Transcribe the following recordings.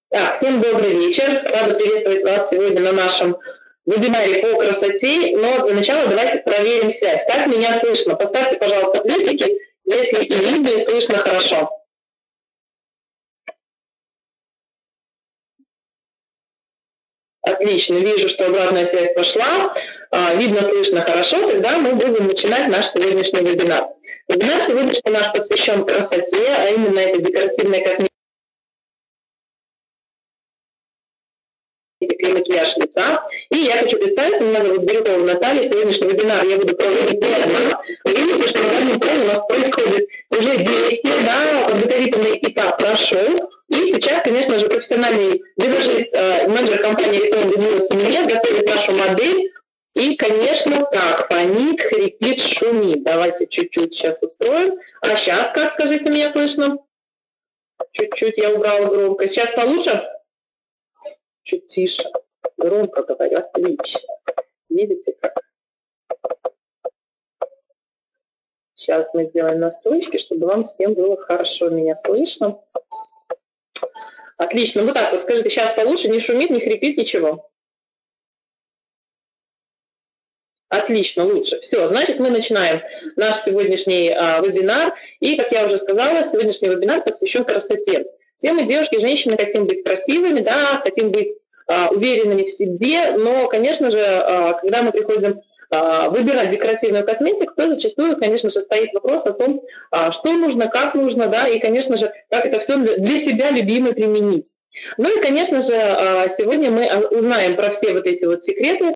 Так, всем добрый вечер. Рада приветствовать вас сегодня на нашем вебинаре по красоте. Но для начала давайте проверим связь. Как меня слышно? Поставьте, пожалуйста, плюсики, если и видно, и слышно хорошо. Отлично, вижу, что обратная связь пошла. Видно, слышно хорошо. Тогда мы будем начинать наш сегодняшний вебинар. Вебинар сегодняшний наш посвящен красоте, а именно это декоративная косметика и макияж лица. И я хочу представиться, меня зовут Бирюкова Наталья. Сегодняшний вебинар я буду проводить не одна. Вы видите, что на данном плане у нас происходит уже действие, да, подготовительный этап прошел. И сейчас, конечно же, профессиональный визажист, менеджер компании Реклам Людмила Семенец готовит нашу модель. И, конечно, так, фонит, хрипит, шумит. Давайте чуть-чуть сейчас устроим. А сейчас, как, скажите, меня слышно? Чуть-чуть я убрала громкость. Сейчас получше? Чуть тише. Громко говорю, отлично. Видите как? Сейчас мы сделаем настройки, чтобы вам всем было хорошо меня слышно. Отлично. Вот так вот скажите, сейчас получше, не шумит, не хрипит, ничего. Отлично, лучше. Все, значит, мы начинаем наш сегодняшний вебинар. И, как я уже сказала, сегодняшний вебинар посвящен красоте. Все мы, девушки и женщины, хотим быть красивыми, да, хотим быть уверенными в себе, но, конечно же, когда мы приходим выбирать декоративную косметику, то зачастую, конечно же, стоит вопрос о том, что нужно, как нужно, да, и, конечно же, как это все для себя любимо применить. Ну и, конечно же, сегодня мы узнаем про все вот эти вот секреты,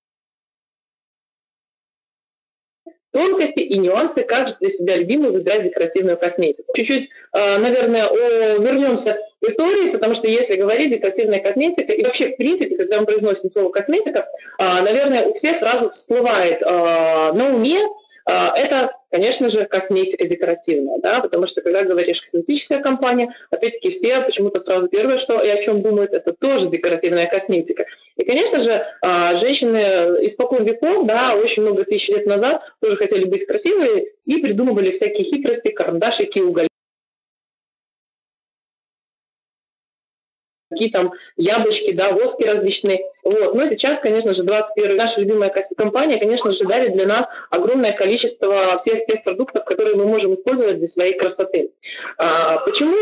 тонкости и нюансы, как же для себя любимую выбирать декоративную косметику. Чуть-чуть, наверное, вернемся к истории, потому что если говорить декоративная косметика, и вообще, в принципе, когда мы произносим слово косметика, наверное, у всех сразу всплывает на уме это, конечно же, косметика декоративная, да, потому что когда говоришь косметическая компания, опять-таки все почему-то сразу первое, что и о чем думают, это тоже декоративная косметика. И, конечно же, женщины испокон веков, да, очень много тысяч лет назад тоже хотели быть красивыми и придумывали всякие хитрости, карандашики, угольки, какие там яблочки, да, воски различные. Вот. Но сейчас, конечно же, 21 наша любимая компания, конечно же, дарит для нас огромное количество всех тех продуктов, которые мы можем использовать для своей красоты. Почему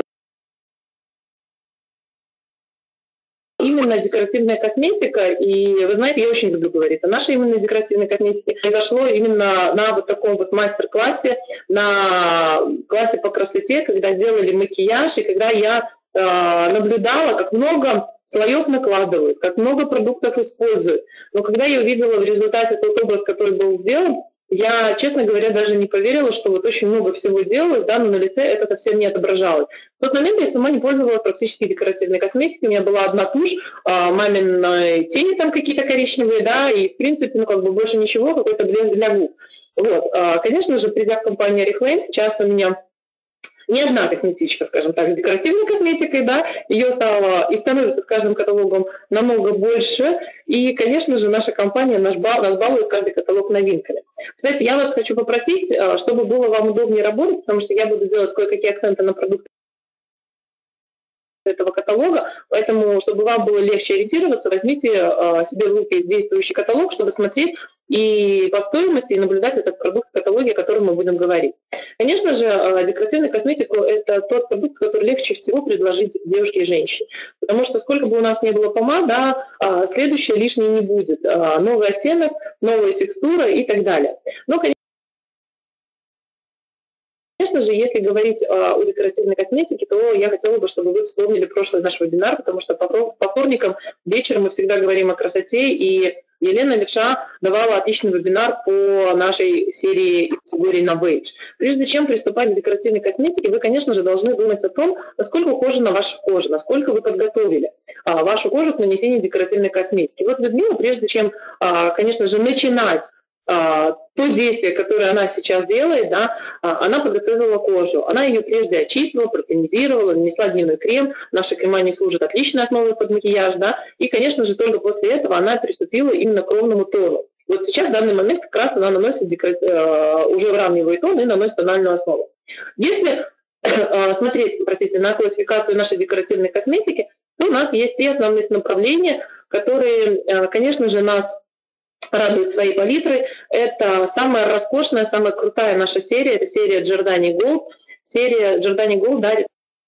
именно декоративная косметика? И вы знаете, я очень люблю говорить о нашей именно декоративной косметике. Произошло именно на вот таком вот мастер-классе, на классе по красоте, когда делали макияж, и когда я наблюдала, как много слоев накладывают, как много продуктов используют. Но когда я увидела в результате тот образ, который был сделан, я, честно говоря, даже не поверила, что вот очень много всего делают, да, но на лице это совсем не отображалось. В тот момент я сама не пользовалась практически декоративной косметикой, у меня была одна тушь, маминой тени там какие-то коричневые, да, и в принципе, ну как бы больше ничего, какой-то блеск для губ. Вот. Конечно же, придя в компанию Oriflame, сейчас у меня не одна косметичка, скажем так, с декоративной косметикой, да, ее стало и становится с каждым каталогом намного больше. И, конечно же, наша компания нас балует каждый каталог новинками. Кстати, я вас хочу попросить, чтобы было вам удобнее работать, потому что я буду делать кое-какие акценты на продукты этого каталога, поэтому, чтобы вам было легче ориентироваться, возьмите себе в руки действующий каталог, чтобы смотреть и по стоимости, и наблюдать этот продукт в каталоге, о котором мы будем говорить. Конечно же, декоративную косметику – это тот продукт, который легче всего предложить девушке и женщине, потому что сколько бы у нас ни было помад, да, следующее лишнее не будет. Новый оттенок, новая текстура и так далее. Но, конечно же, если говорить о декоративной косметике, то я хотела бы, чтобы вы вспомнили прошлый наш вебинар, потому что по вторникам вечером мы всегда говорим о красоте, и Елена Левша давала отличный вебинар по нашей серии категории Novage. Прежде чем приступать к декоративной косметике, вы, конечно же, должны думать о том, насколько ухожена ваша кожа, насколько вы подготовили вашу кожу к нанесению декоративной косметики. Вот Людмила, прежде чем, конечно же, начинать то действие, которое она сейчас делает, да, она подготовила кожу. Она ее прежде очистила, протонизировала, нанесла дневной крем. Наши крема не служат отличной основой под макияж, да, и, конечно же, только после этого она приступила именно к ровному тону. Вот сейчас, в данный момент, как раз она наносит уже выравнивает тон и наносит тональную основу. Если смотреть, простите, на классификацию нашей декоративной косметики, то у нас есть 3 основных направления, которые, конечно же, нас радуют своей палитрой. Это самая роскошная, самая крутая наша серия, это серия Giordani Gold. Серия Giordani Gold дарит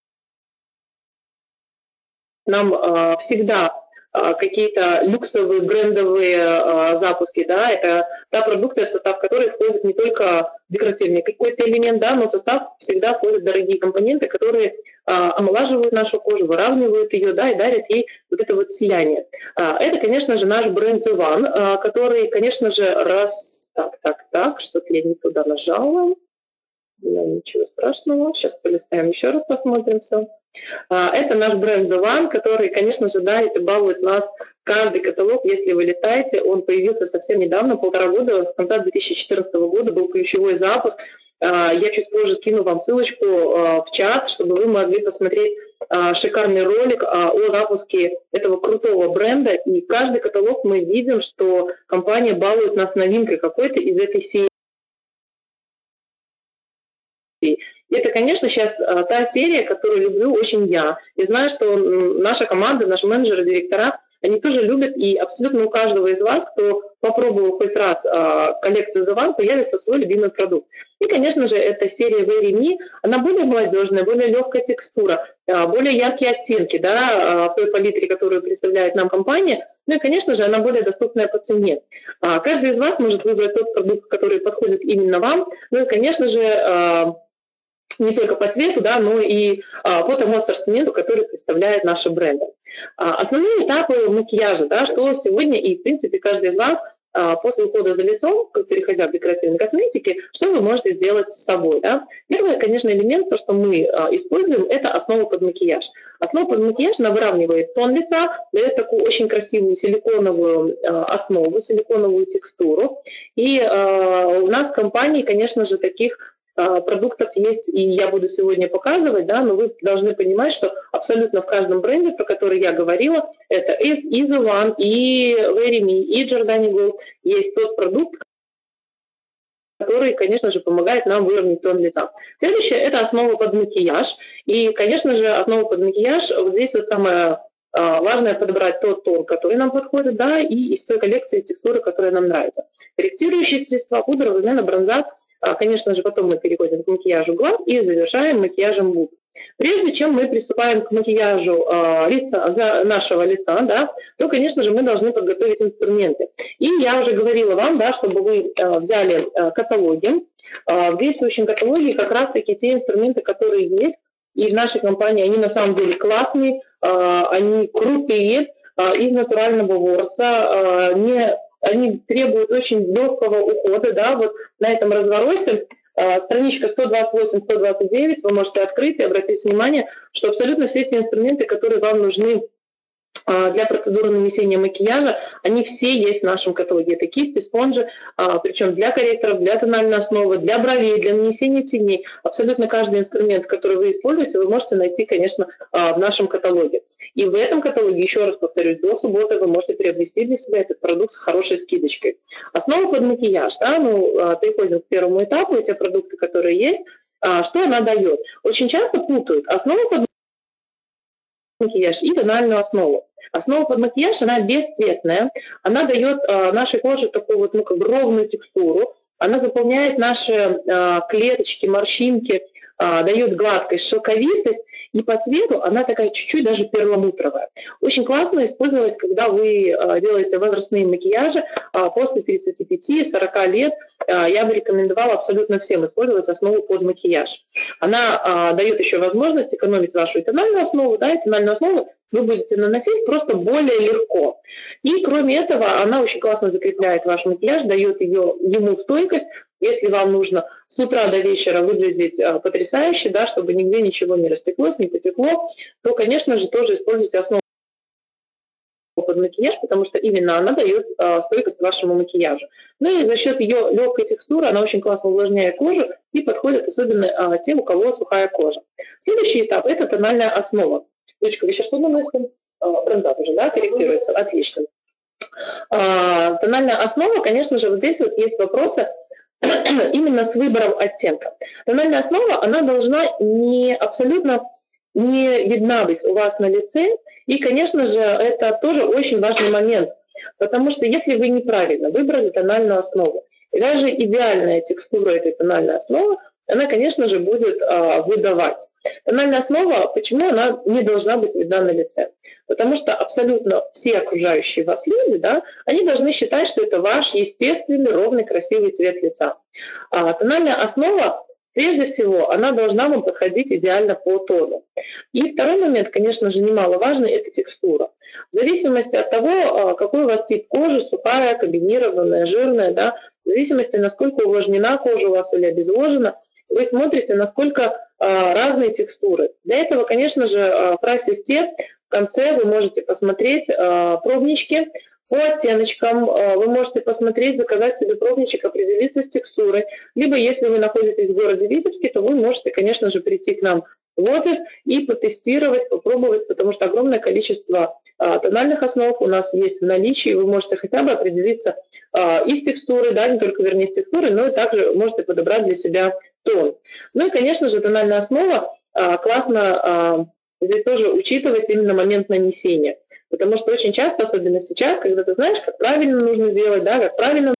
нам всегда какие-то люксовые брендовые запуски, да, это та продукция, в состав которой входит не только декоративный какой-то элемент, да, но в состав всегда входят дорогие компоненты, которые омолаживают нашу кожу, выравнивают ее, да, и дарят ей вот это вот сияние. Это, конечно же, наш бренд The One, который, конечно же, что-то я не туда нажала. Ничего страшного, сейчас полистаем еще раз, посмотрим все. Это наш бренд The One, который, конечно же, дарит и балует нас каждый каталог. Если вы листаете, он появился совсем недавно, 1,5 года, с конца 2014 года был ключевой запуск. Я чуть позже скину вам ссылочку в чат, чтобы вы могли посмотреть шикарный ролик о запуске этого крутого бренда. И каждый каталог мы видим, что компания балует нас новинкой какой-то из этой серии. Это, конечно, сейчас та серия, которую люблю очень я. И знаю, что наша команда, наши менеджеры, директора, они тоже любят, и абсолютно у каждого из вас, кто попробовал хоть раз коллекцию The One, появится свой любимый продукт. И, конечно же, эта серия Very Me, она более молодежная, более легкая текстура, более яркие оттенки, да, в той палитре, которую представляет нам компания. Ну и, конечно же, она более доступная по цене. Каждый из вас может выбрать тот продукт, который подходит именно вам. Ну и, конечно же, не только по цвету, да, но и по тому ассортименту, который представляет наши бренды. Основные этапы макияжа, да, что сегодня и, в принципе, каждый из вас после ухода за лицом, переходя к декоративной косметике, что вы можете сделать с собой. Да? Первый, конечно, элемент, то, что мы используем, это основа под макияж. Основа под макияж, она выравнивает тон лица, дает такую очень красивую силиконовую основу, силиконовую текстуру. И у нас в компании, конечно же, таких продуктов есть, и я буду сегодня показывать, да, но вы должны понимать, что абсолютно в каждом бренде, про который я говорила, это и The One, и Very Me, и Giordani Gold, есть тот продукт, который, конечно же, помогает нам выровнять тон лица. Следующее – это основа под макияж. И, конечно же, основа под макияж, вот здесь вот самое важно подобрать тот тон, который нам подходит, да, и из той коллекции, из текстуры, которая нам нравится. Корректирующие средства, пудра, румяна, бронза. Конечно же, потом мы переходим к макияжу глаз и завершаем макияжем губ. Прежде чем мы приступаем к макияжу нашего лица, да, то, конечно же, мы должны подготовить инструменты. И я уже говорила вам, да, чтобы вы взяли каталоги. В действующем каталоге как раз-таки те инструменты, которые есть, и в нашей компании они на самом деле классные, они крутые, из натурального ворса, они требуют очень легкого ухода, да, вот на этом развороте. Страничка 128-129, вы можете открыть и обратить внимание, что абсолютно все эти инструменты, которые вам нужны для процедуры нанесения макияжа, они все есть в нашем каталоге. Это кисти, спонжи, причем для корректоров, для тональной основы, для бровей, для нанесения теней. Абсолютно каждый инструмент, который вы используете, вы можете найти, конечно, в нашем каталоге. И в этом каталоге, еще раз повторюсь, до субботы вы можете приобрести для себя этот продукт с хорошей скидочкой. Основа под макияж. Да, переходим к первому этапу, те продукты, которые есть. Что она дает? Очень часто путают основу под макияж и тональную основу. Основа под макияж, она бесцветная, она дает нашей коже такую вот, как ровную текстуру, она заполняет наши клеточки, морщинки, дает гладкость, шелковистость, и по цвету она такая чуть-чуть даже перламутровая. Очень классно использовать, когда вы делаете возрастные макияжи после 35-40 лет. Я бы рекомендовала абсолютно всем использовать основу под макияж. Она дает еще возможность экономить вашу тональную основу, да, и тональную основу вы будете наносить просто более легко. И кроме этого, она очень классно закрепляет ваш макияж, дает ему стойкость. Если вам нужно с утра до вечера выглядеть потрясающе, да, чтобы нигде ничего не растеклось, не потекло, то, конечно же, тоже используйте основу под макияж, потому что именно она дает стойкость вашему макияжу. Ну и за счет ее легкой текстуры она очень классно увлажняет кожу и подходит особенно тем, у кого сухая кожа. Следующий этап – это тональная основа. Дочка, вы сейчас что думаете? Бренда уже, да, корректируется? Отлично. Тональная основа, конечно же, вот здесь вот есть вопросы именно с выбором оттенка. Тональная основа, она должна не абсолютно не видна у вас на лице. И, конечно же, это тоже очень важный момент, потому что если вы неправильно выбрали тональную основу, и даже идеальная текстура этой тональной основы, она, конечно же, будет выдавать. Тональная основа, почему она не должна быть видна на лице? Потому что абсолютно все окружающие вас люди, да, они должны считать, что это ваш естественный, ровный, красивый цвет лица. Тональная основа, прежде всего, она должна вам подходить идеально по тону. И второй момент, конечно же, немаловажный, это текстура. В зависимости от того, какой у вас тип кожи, сухая, комбинированная, жирная, да, в зависимости, насколько увлажнена кожа у вас или обезвожена, вы смотрите, насколько разные текстуры. Для этого, конечно же, в прайс-листе в конце вы можете посмотреть пробнички по оттеночкам, вы можете посмотреть, заказать себе пробничек, определиться с текстурой. Либо, если вы находитесь в городе Витебске, то вы можете, конечно же, прийти к нам в офис и потестировать, попробовать, потому что огромное количество тональных основ у нас есть в наличии. Вы можете хотя бы определиться и с текстурой, да, не только, вернее, с текстурой, но и также можете подобрать для себя тон. Ну и, конечно же, тональная основа классно здесь тоже учитывать именно момент нанесения. Потому что очень часто, особенно сейчас, когда ты знаешь, как правильно нужно делать, да, как правильно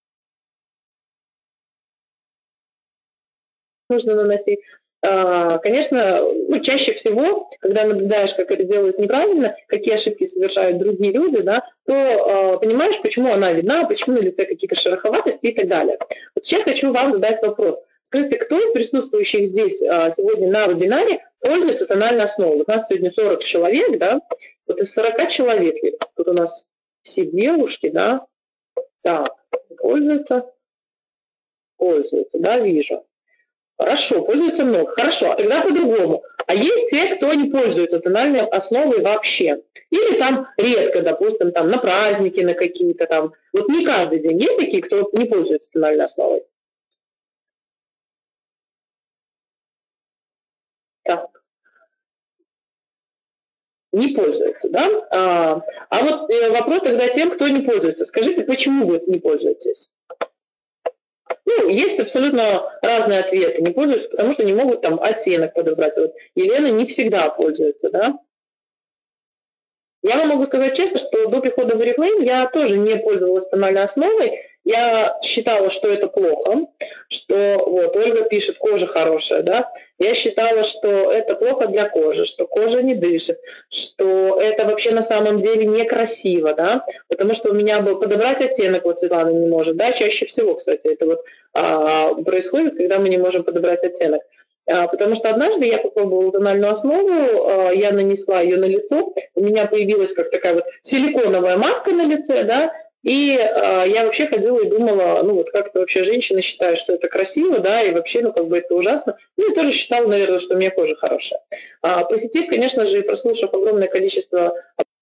нужно наносить, конечно, чаще всего, когда наблюдаешь, как это делают неправильно, какие ошибки совершают другие люди, да, то понимаешь, почему она видна, почему на лице какие-то шероховатости и так далее. Вот сейчас хочу вам задать вопрос. Скажите, кто из присутствующих здесь сегодня на вебинаре пользуется тональной основой? У нас сегодня 40 человек, да? Вот из 40 человек, тут у нас все девушки, да? Так, пользуются, да, вижу. Хорошо, пользуются много. Хорошо, а тогда по-другому. А есть те, кто не пользуется тональной основой вообще. Или там редко, допустим, там на праздники, на какие-то там. Вот не каждый день. Есть такие, кто не пользуется тональной основой? Так. Не пользуется, да? А вот вопрос тогда тем, кто не пользуется. Скажите, почему вы не пользуетесь? Ну, есть абсолютно разные ответы. Не пользуются, потому что не могут там оттенок подобрать. Вот Елена не всегда пользуется, да? Я вам могу сказать честно, что до прихода в Oriflame я тоже не пользовалась тональной основой. Я считала, что это плохо, что вот Ольга пишет, кожа хорошая, да. Я считала, что это плохо для кожи, что кожа не дышит, что это вообще на самом деле некрасиво, да, потому что у меня был подобрать оттенок, вот Светлана не может, да, чаще всего, кстати, это вот происходит, когда мы не можем подобрать оттенок. Потому что однажды я попробовала тональную основу, я нанесла ее на лицо, у меня появилась как такая вот силиконовая маска на лице, да, и я вообще ходила и думала, ну вот как это вообще женщины считают, что это красиво, да, и вообще, ну как бы это ужасно. Ну и тоже считала, наверное, что у меня кожа хорошая. Посетив, конечно же, и прослушав огромное количество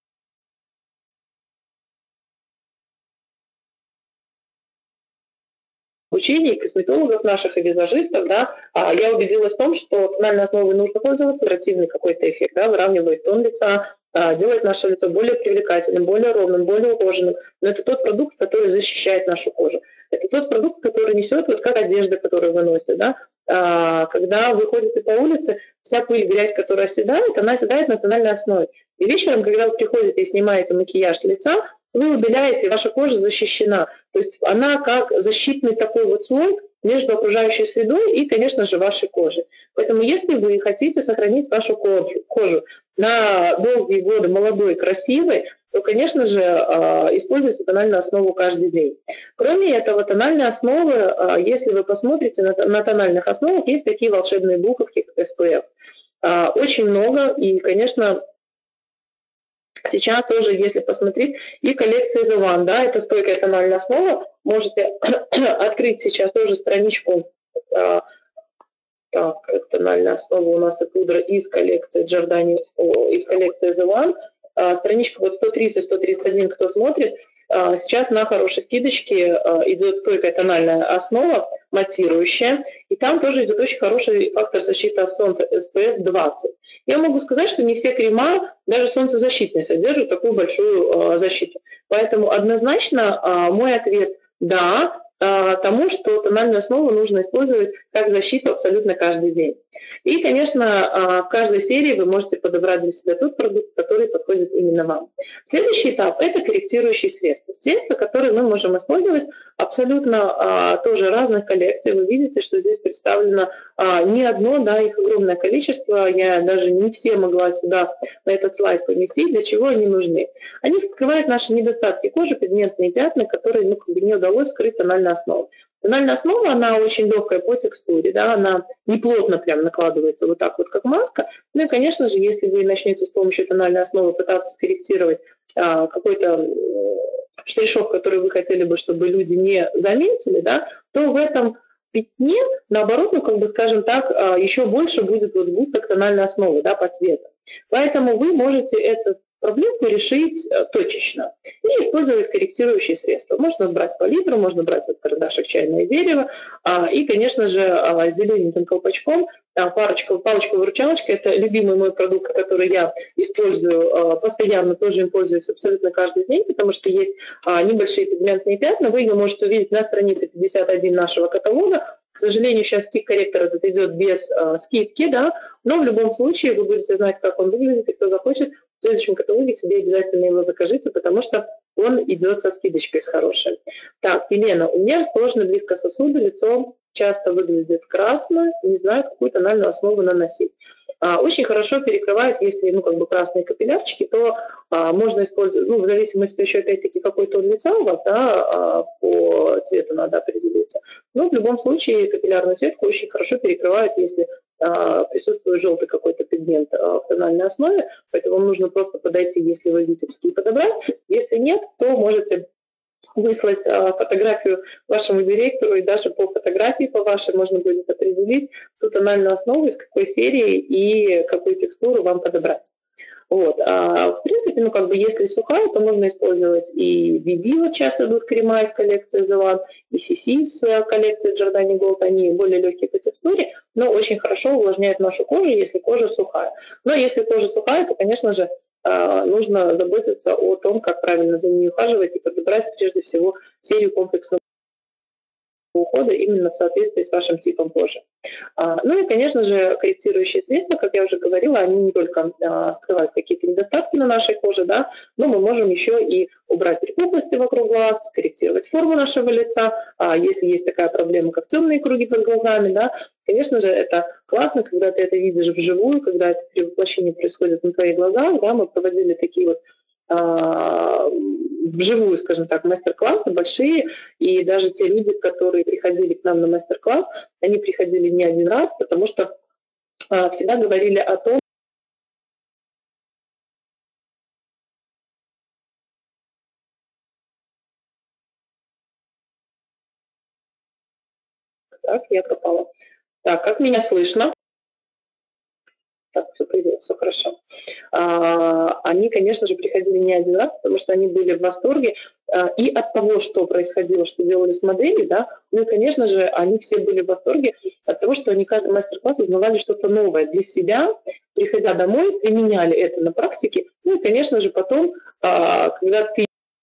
обучений косметологов наших и визажистов, да, я убедилась в том, что тональной основой нужно пользоваться, оперативный какой-то эффект, да, выравнивает тон лица, делает наше лицо более привлекательным, более ровным, более ухоженным. Но это тот продукт, который защищает нашу кожу. Это тот продукт, который несет, вот как одежда, которую вы носите, да, когда вы ходите по улице, вся пыль, грязь, которая оседает, она оседает на тональной основе. И вечером, когда вы приходите и снимаете макияж с лица, вы удаляете, ваша кожа защищена. То есть она как защитный такой вот слой между окружающей средой и, конечно же, вашей кожей. Поэтому если вы хотите сохранить вашу кожу на долгие годы молодой, красивой, то, конечно же, используйте тональную основу каждый день. Кроме этого, тональные основы, если вы посмотрите на тональных основах, есть такие волшебные буковки, как SPF. Очень много, и, конечно, сейчас тоже, если посмотреть, и коллекция The One, да, это стойкая тональная основа. Можете открыть сейчас тоже страничку. Так, тональная основа у нас и пудра из коллекции Giordani, из коллекции The One. Страничка вот 130-131, кто смотрит. Сейчас на хорошей скидочке идет стойкая тональная основа, матирующая, и там тоже идет очень хороший фактор защиты от солнца SPF 20. Я могу сказать, что не все крема, даже солнцезащитные, содержат такую большую защиту. Поэтому однозначно мой ответ – да, тому, что тональную основу нужно использовать как защиту абсолютно каждый день. И, конечно, в каждой серии вы можете подобрать для себя тот продукт, который подходит именно вам. Следующий этап – это корректирующие средства. Средства, которые мы можем использовать абсолютно тоже разных коллекций. Вы видите, что здесь представлено не одно, да, их огромное количество. Я даже не все могла сюда на этот слайд поместить, для чего они нужны. Они скрывают наши недостатки кожи, пигментные пятна, которые не удалось скрыть тональной основой. Тональная основа, она очень легкая по текстуре, да, она не плотно прям накладывается вот так вот, как маска. Ну и, конечно же, если вы начнете с помощью тональной основы пытаться скорректировать какой-то штришок, который вы хотели бы, чтобы люди не заметили, да, то в этом пятне, наоборот, ну, как бы, скажем так, еще больше будет вот сгусток тональной основы, да, по цвету. Поэтому вы можете эту проблему решить точечно и использовать корректирующие средства. Можно брать палитру, можно брать от карандашек чайное дерево и, конечно же, зелененьким колпачком палочка-выручалочка – это любимый мой продукт, который я использую постоянно, тоже им пользуюсь абсолютно каждый день, потому что есть небольшие пигментные пятна. Вы ее можете увидеть на странице 51 нашего каталога. К сожалению, сейчас стик-корректор этот идет без скидки, да, но в любом случае вы будете знать, как он выглядит, и кто захочет, в следующем каталоге себе обязательно его закажите, потому что он идет со скидочкой с хорошей. Так, Елена, у меня расположено близко сосуды, лицо часто выглядит красно, не знаю, какую тональную основу наносить. Очень хорошо перекрывает, если красные капиллярчики, то можно использовать, в зависимости еще опять-таки какой тон лица у вас, да, по цвету надо определиться. Но в любом случае капиллярную сетку очень хорошо перекрывает, если присутствует желтый какой-то пигмент в тональной основе, поэтому вам нужно просто подойти, если вы витебский, подобрать. Если нет, то можете выслать фотографию вашему директору, и даже по фотографии по вашей можно будет определить ту тональную основу, из какой серии и какую текстуру вам подобрать. Вот. В принципе, если сухая, то можно использовать и BB, вот сейчас идут крема из коллекции The One, и CC с коллекции Giordani Gold, они более легкие по текстуре, но очень хорошо увлажняют нашу кожу, если кожа сухая. Но если кожа сухая, то, конечно же, нужно заботиться о том, как правильно за ней ухаживать и подобрать прежде всего серию комплексного ухода именно в соответствии с вашим типом кожи. Ну и, конечно же, корректирующие средства, как я уже говорила, они не только скрывают какие-то недостатки на нашей коже, да, но мы можем еще и убрать припухлости вокруг глаз, скорректировать форму нашего лица, если есть такая проблема, как темные круги под глазами, да. Конечно же, это классно, когда ты это видишь вживую, когда это перевоплощение происходит на твоих глазах, да, мы проводили такие вот вживую, скажем так, мастер-классы большие, и даже те люди, которые приходили к нам на мастер-класс, они приходили не один раз, потому что всегда говорили о том, так, я пропала. Так, как меня слышно? Так, все появилось, все хорошо. Они, конечно же, приходили не один раз, потому что они были в восторге и от того, что происходило, что делали с моделью, да, ну и, конечно же, они все были в восторге от того, что они каждый мастер-класс узнавали что-то новое для себя, приходя домой, применяли это на практике, ну и, конечно же, потом, когда ты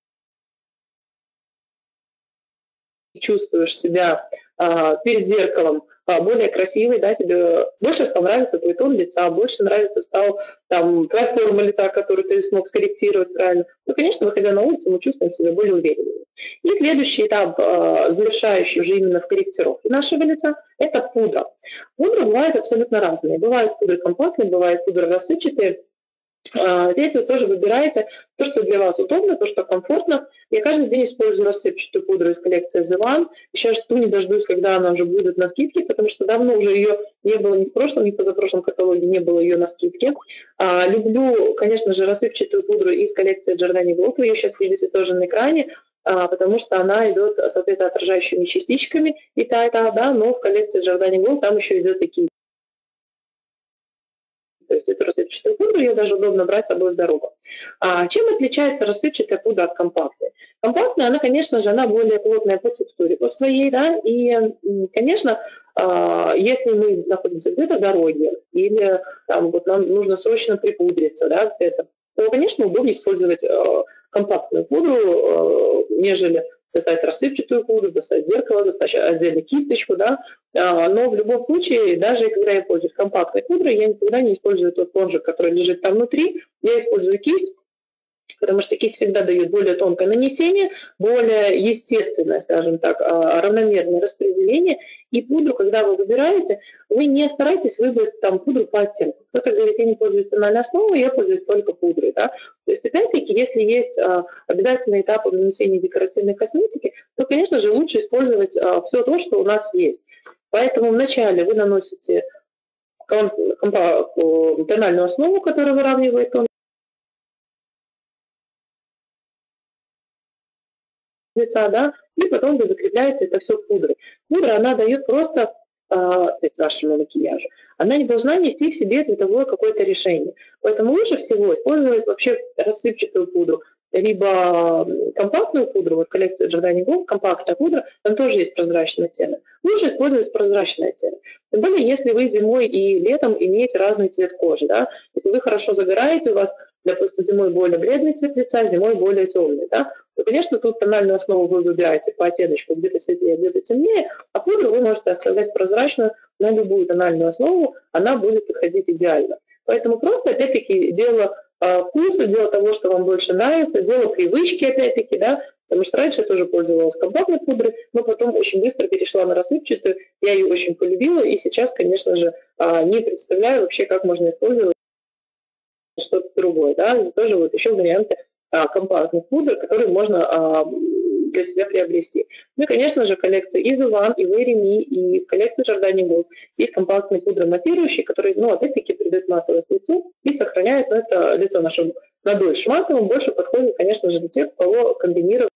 чувствуешь себя перед зеркалом более красивый, да, тебе больше стал нравиться твой тон лица, больше нравится стал твоя форма лица, которую ты смог скорректировать правильно. Ну, конечно, выходя на улицу, мы чувствуем себя более уверенными. И следующий этап, завершающий уже именно в корректировке нашего лица, это пудра. Пудры бывают абсолютно разные. Бывают пудры компактные, бывают пудры рассыпчатые. Здесь вы тоже выбираете то, что для вас удобно, то, что комфортно. Я каждый день использую рассыпчатую пудру из коллекции The One. Сейчас жду, не дождусь, когда она уже будет на скидке, потому что давно уже ее не было ни в прошлом, ни в позапрошлом каталоге, не было ее на скидке. Люблю, конечно же, рассыпчатую пудру из коллекции Giordani Gold. Вы ее сейчас видите тоже на экране, потому что она идет со светоотражающими частичками и та, да, но в коллекции Giordani Gold там еще идет такие. То есть эту рассыпчатую пудру ее даже удобно брать с собой в дорогу. Чем отличается рассыпчатая пудра от компактной? Компактная, она, конечно же, она более плотная по текстуре, по своей, да, и, конечно, если мы находимся где-то в дороге или нам нужно срочно припудриться, да, где-то, то, конечно, удобнее использовать компактную пудру, нежели достать рассыпчатую пудру, достать зеркало, достать отдельно кисточку, да, но в любом случае, даже когда я пользуюсь компактной пудрой, я никогда не использую тот спонжик, который лежит там внутри, я использую кисть, потому что кисть всегда дает более тонкое нанесение, более естественное, скажем так, равномерное распределение. И пудру, когда вы выбираете, вы не старайтесь выбрать там пудру по оттенку. Кто-то говорит, я не пользуюсь тональной основой, я пользуюсь только пудрой. Да? То есть, опять-таки, если есть обязательные этапы нанесения декоративной косметики, то, конечно же, лучше использовать все то, что у нас есть. Поэтому вначале вы наносите тональную основу, которая выравнивает тон лица, да, и потом вы закрепляете это все пудрой. Пудра, она дает просто, то есть вашему макияжу, она не должна нести в себе цветовое какое-то решение. Поэтому лучше всего использовать вообще рассыпчатую пудру, либо компактную пудру, вот коллекция Giordani Gold, компактная пудра, там тоже есть прозрачный оттенок. Лучше использовать прозрачный оттенок. Тем более, если вы зимой и летом имеете разный цвет кожи, да, если вы хорошо загораете, у вас, допустим, зимой более бледный цвет лица, зимой более темный, да, то, конечно, тут тональную основу вы выбираете по оттеночку где-то светлее, где-то темнее, а пудру вы можете оставлять прозрачную на любую тональную основу, она будет подходить идеально. Поэтому просто, опять-таки, дело вкуса, дело того, что вам больше нравится, дело привычки, опять-таки, да, потому что раньше я тоже пользовалась компактной пудрой, но потом очень быстро перешла на рассыпчатую, я ее очень полюбила, и сейчас, конечно же, не представляю вообще, как можно использовать что-то другое, да, здесь тоже вот еще варианты компактных пудр, которые можно для себя приобрести. Ну и, конечно же, коллекция и One, и Very Me, и в коллекции Giordani Gold есть компактные пудры матирующие, которые, ну, опять-таки, придают матовость лицу и сохраняют это лицо наше на дольше. Матовым больше подходит, конечно же, для тех, у кого комбинировать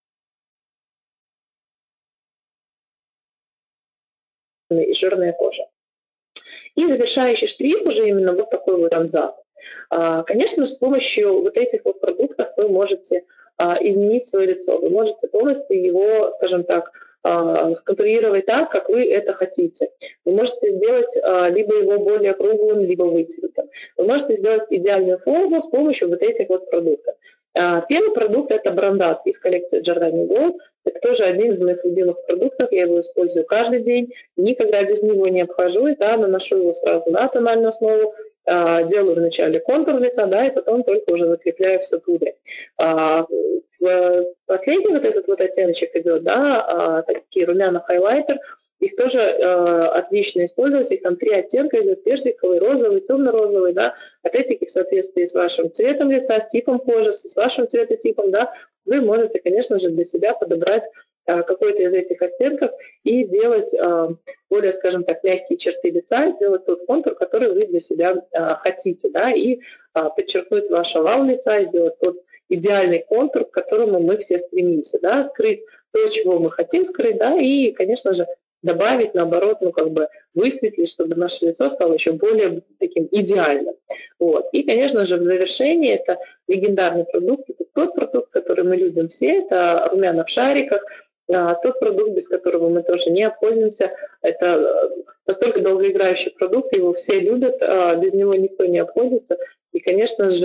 и жирная кожа. И завершающий штрих уже именно вот такой вот бронза. Конечно, с помощью вот этих вот продуктов вы можете изменить свое лицо, вы можете полностью его, скажем так, сконструировать так, как вы это хотите. Вы можете сделать либо его более круглым, либо вытянутым. Вы можете сделать идеальную форму с помощью вот этих вот продуктов. Первый продукт – это бронзат из коллекции Giordani Gold. Это тоже один из моих любимых продуктов, я его использую каждый день, никогда без него не обхожусь, да, наношу его сразу на тональную основу, делаю вначале контур лица, да, и потом только уже закрепляю все пудрой. Последний вот этот вот оттеночек идет, да, такие румяна-хайлайтер, их тоже отлично использовать, их там 3 оттенка идет: персиковый, розовый, темно-розовый, да, опять-таки в соответствии с вашим цветом лица, с типом кожи, с вашим цветотипом, да, вы можете, конечно же, для себя подобрать какой-то из этих оттенков и сделать более, скажем так, мягкие черты лица, сделать тот контур, который вы для себя хотите, да, и подчеркнуть ваш овал лица, сделать тот идеальный контур, к которому мы все стремимся, да, скрыть то, чего мы хотим скрыть, да, и, конечно же, добавить, наоборот, ну, как бы высветлить, чтобы наше лицо стало еще более таким идеальным. Вот. И, конечно же, в завершении это легендарный продукт, это тот продукт, который мы любим все, это румяна в шариках, тот продукт, без которого мы тоже не обходимся. Это настолько долгоиграющий продукт, его все любят, без него никто не обходится. И, конечно же,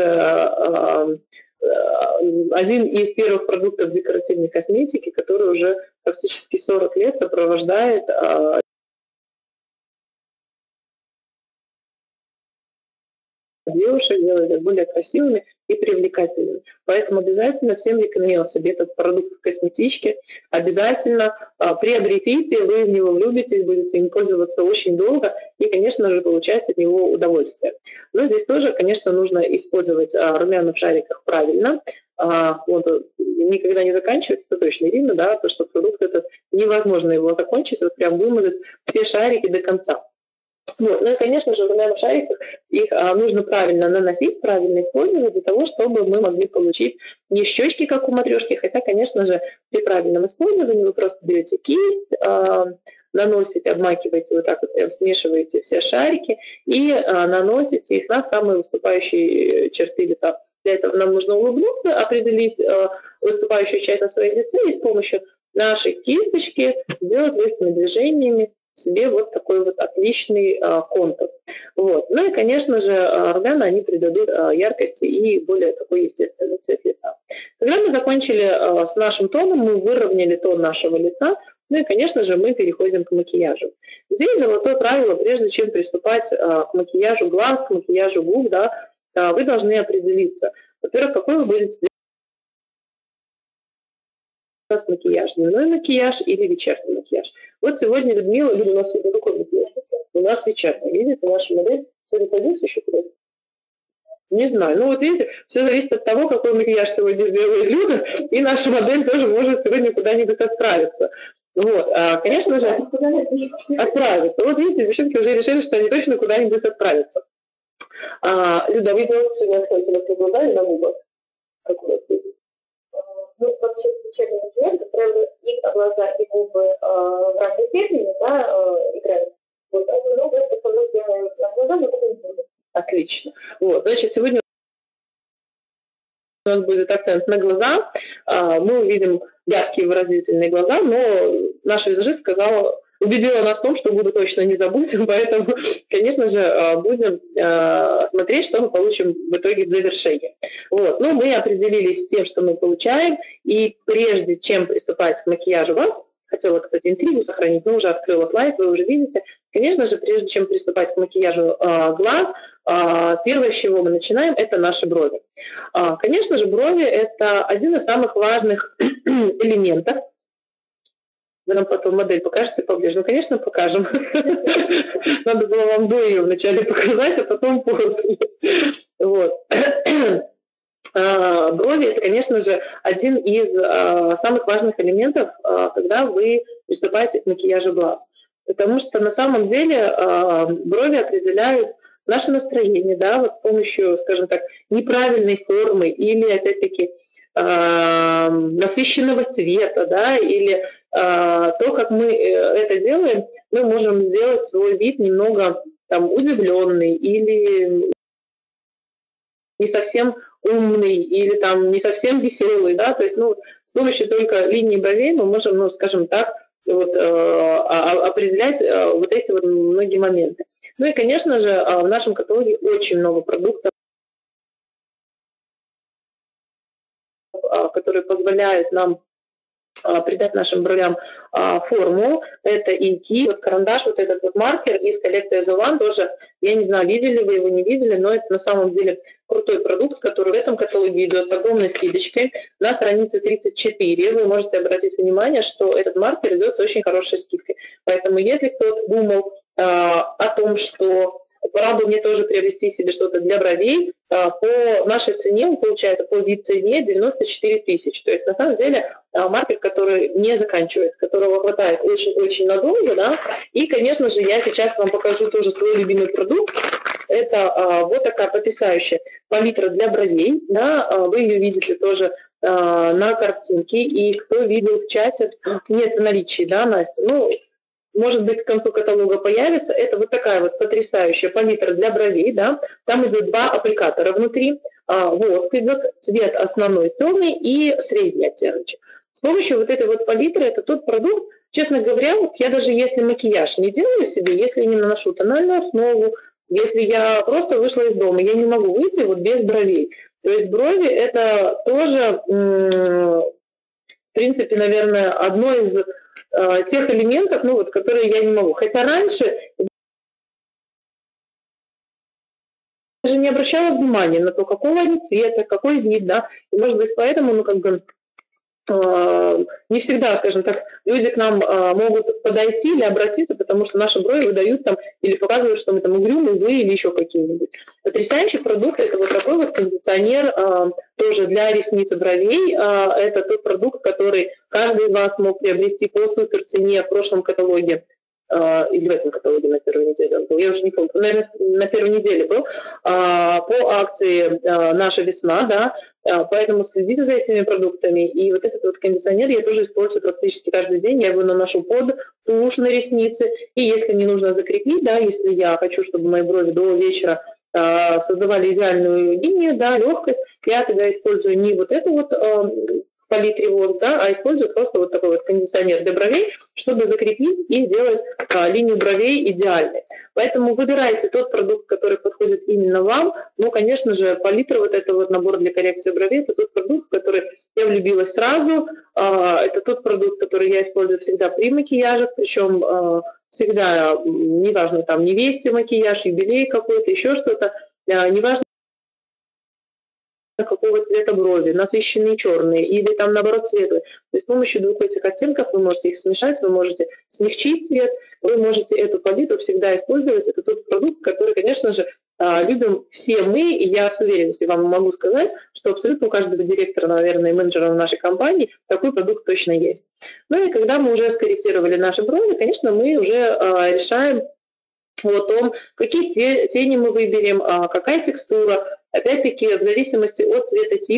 один из первых продуктов декоративной косметики, который уже практически 40 лет сопровождает девушек, делает их более красивыми и привлекательными. Поэтому обязательно всем рекомендую себе этот продукт в косметичке. Обязательно приобретите, вы в него влюбитесь, будете им пользоваться очень долго и, конечно же, получать от него удовольствие. Но здесь тоже, конечно, нужно использовать румяна в шариках правильно. Вот, никогда не заканчивается, это точно видно, да, то, что продукт этот невозможно его закончить, вот прям вымазать все шарики до конца. Вот. Ну и, конечно же, в румяных шариках их нужно правильно наносить, правильно использовать для того, чтобы мы могли получить не щечки, как у матрешки, хотя, конечно же, при правильном использовании вы просто берете кисть, наносите, обмакиваете, вот так вот прям смешиваете все шарики и наносите их на самые выступающие черты лица. Для этого нам нужно улыбнуться, определить выступающую часть на своем лице и с помощью нашей кисточки сделать легкими движениями себе вот такой вот отличный контур. Вот. Ну и, конечно же, румяна они придадут яркости и более такой естественный цвет лица. Когда мы закончили с нашим тоном, мы выровняли тон нашего лица, ну и, конечно же, мы переходим к макияжу. Здесь золотое правило, прежде чем приступать к макияжу глаз, к макияжу губ, да, вы должны определиться, во-первых, какой вы будете делать макияж, дневной макияж или вечерний макияж. Вот сегодня Людмила, у нас сегодня какой макияж? У нас вечерний, видите, наша модель сегодня пойдет еще куда-то? Не знаю. Ну вот видите, все зависит от того, какой макияж сегодня сделает Люда, и наша модель тоже может сегодня куда-нибудь отправиться. Вот, конечно же, отправиться. Вот видите, девчонки уже решили, что они точно куда-нибудь отправятся. Люда, вы делаете сегодня на глаза или на губах? Ну, вообще, вечерний макияж, как правило, и глаза, и губы в разной степени, да, играют. Вот, но в основном делаем на глаза, но губы не будем. Отлично. Вот, значит, сегодня у нас будет акцент на глаза. Мы увидим яркие выразительные глаза, но наша визажист убедила нас в том, что губы точно не забудем, поэтому, конечно же, будем смотреть, что мы получим в итоге в завершении. Вот. Ну, мы определились с тем, что мы получаем, и прежде чем приступать к макияжу глаз, хотела, кстати, интригу сохранить, но уже открыла слайд, вы уже видите. Конечно же, прежде чем приступать к макияжу глаз, первое, с чего мы начинаем, это наши брови. Конечно же, брови – это один из самых важных элементов. Вы нам потом модель покажете поближе? Ну, конечно, покажем. Надо было вам до ее вначале показать, а потом после. Вот. Брови – это, конечно же, один из самых важных элементов, когда вы приступаете к макияжу глаз. Потому что на самом деле брови определяют наше настроение, да, вот с помощью, скажем так, неправильной формы или, опять-таки, насыщенного цвета, да, или то, как мы это делаем, мы можем сделать свой вид немного там удивленный или не совсем умный, или там не совсем веселый, да, то есть, ну, с помощью только линии бровей мы можем, ну, скажем так, вот, определять вот эти вот многие моменты. Ну и, конечно же, в нашем каталоге очень много продуктов, которые позволяют нам придать нашим бровям форму. Это и вот карандаш, вот этот вот маркер из коллекции The One тоже, я не знаю, видели вы его, не видели, но это на самом деле крутой продукт, который в этом каталоге идет с огромной скидочкой. На странице 34 вы можете обратить внимание, что этот маркер идет с очень хорошей скидкой. Поэтому если кто-то думал о том, что пора бы мне тоже приобрести себе что-то для бровей, по нашей цене, получается, по вип-цене 94 тысячи. То есть, на самом деле, маркер, который не заканчивается, которого хватает очень-очень надолго, да. И, конечно же, я сейчас вам покажу тоже свой любимый продукт. Это вот такая потрясающая палитра для бровей, да. Вы ее видите тоже на картинке. И кто видел в чате, нет в наличии, да, Настя? Ну, может быть, к концу каталога появится. Это вот такая вот потрясающая палитра для бровей, да. Там идет два аппликатора внутри, воск идет, цвет основной темный и средний оттеночек. С помощью вот этой вот палитры, это тот продукт, честно говоря, вот я даже если макияж не делаю себе, если не наношу тональную основу, если я просто вышла из дома, я не могу выйти вот без бровей. То есть брови это тоже, в принципе, наверное, одно из тех элементов, ну вот, которые я не могу. Хотя раньше я даже не обращала внимания на то, какого они цвета, какой вид, да, и, может быть, поэтому, ну, как бы, не всегда, скажем так, люди к нам могут подойти или обратиться, потому что наши брови выдают там или показывают, что мы там угрюмые, злые или еще какие-нибудь. Потрясающий продукт – это вот такой вот кондиционер тоже для ресниц и бровей. Это тот продукт, который каждый из вас мог приобрести по супер цене в прошлом каталоге. Или в этом каталоге на первой неделе он был, я уже не помню, наверное, на первой неделе был, по акции «Наша весна», да, поэтому следите за этими продуктами. И вот этот вот кондиционер я тоже использую практически каждый день, я его наношу под тушь на ресницы, и если мне нужно закрепить, да, если я хочу, чтобы мои брови до вечера создавали идеальную линию, да, легкость, я тогда использую не вот эту вот палитре волос, да, а использую просто вот такой вот кондиционер для бровей, чтобы закрепить и сделать линию бровей идеальной. Поэтому выбирайте тот продукт, который подходит именно вам. Ну, конечно же, палитра, вот это вот набор для коррекции бровей, это тот продукт, который я влюбилась сразу. Это тот продукт, который я использую всегда при макияже, причем всегда, неважно, там, невесте макияж, юбилей какой-то, еще что-то, неважно, какого цвета брови, насыщенные черные или там наоборот светлые. То есть с помощью двух этих оттенков вы можете их смешать, вы можете смягчить цвет, вы можете эту палитру всегда использовать. Это тот продукт, который, конечно же, любим все мы, и я с уверенностью вам могу сказать, что абсолютно у каждого директора, наверное, и менеджера в нашей компании такой продукт точно есть. Ну и когда мы уже скорректировали наши брови, конечно, мы уже решаем о том, какие тени мы выберем, какая текстура. Опять-таки, в зависимости от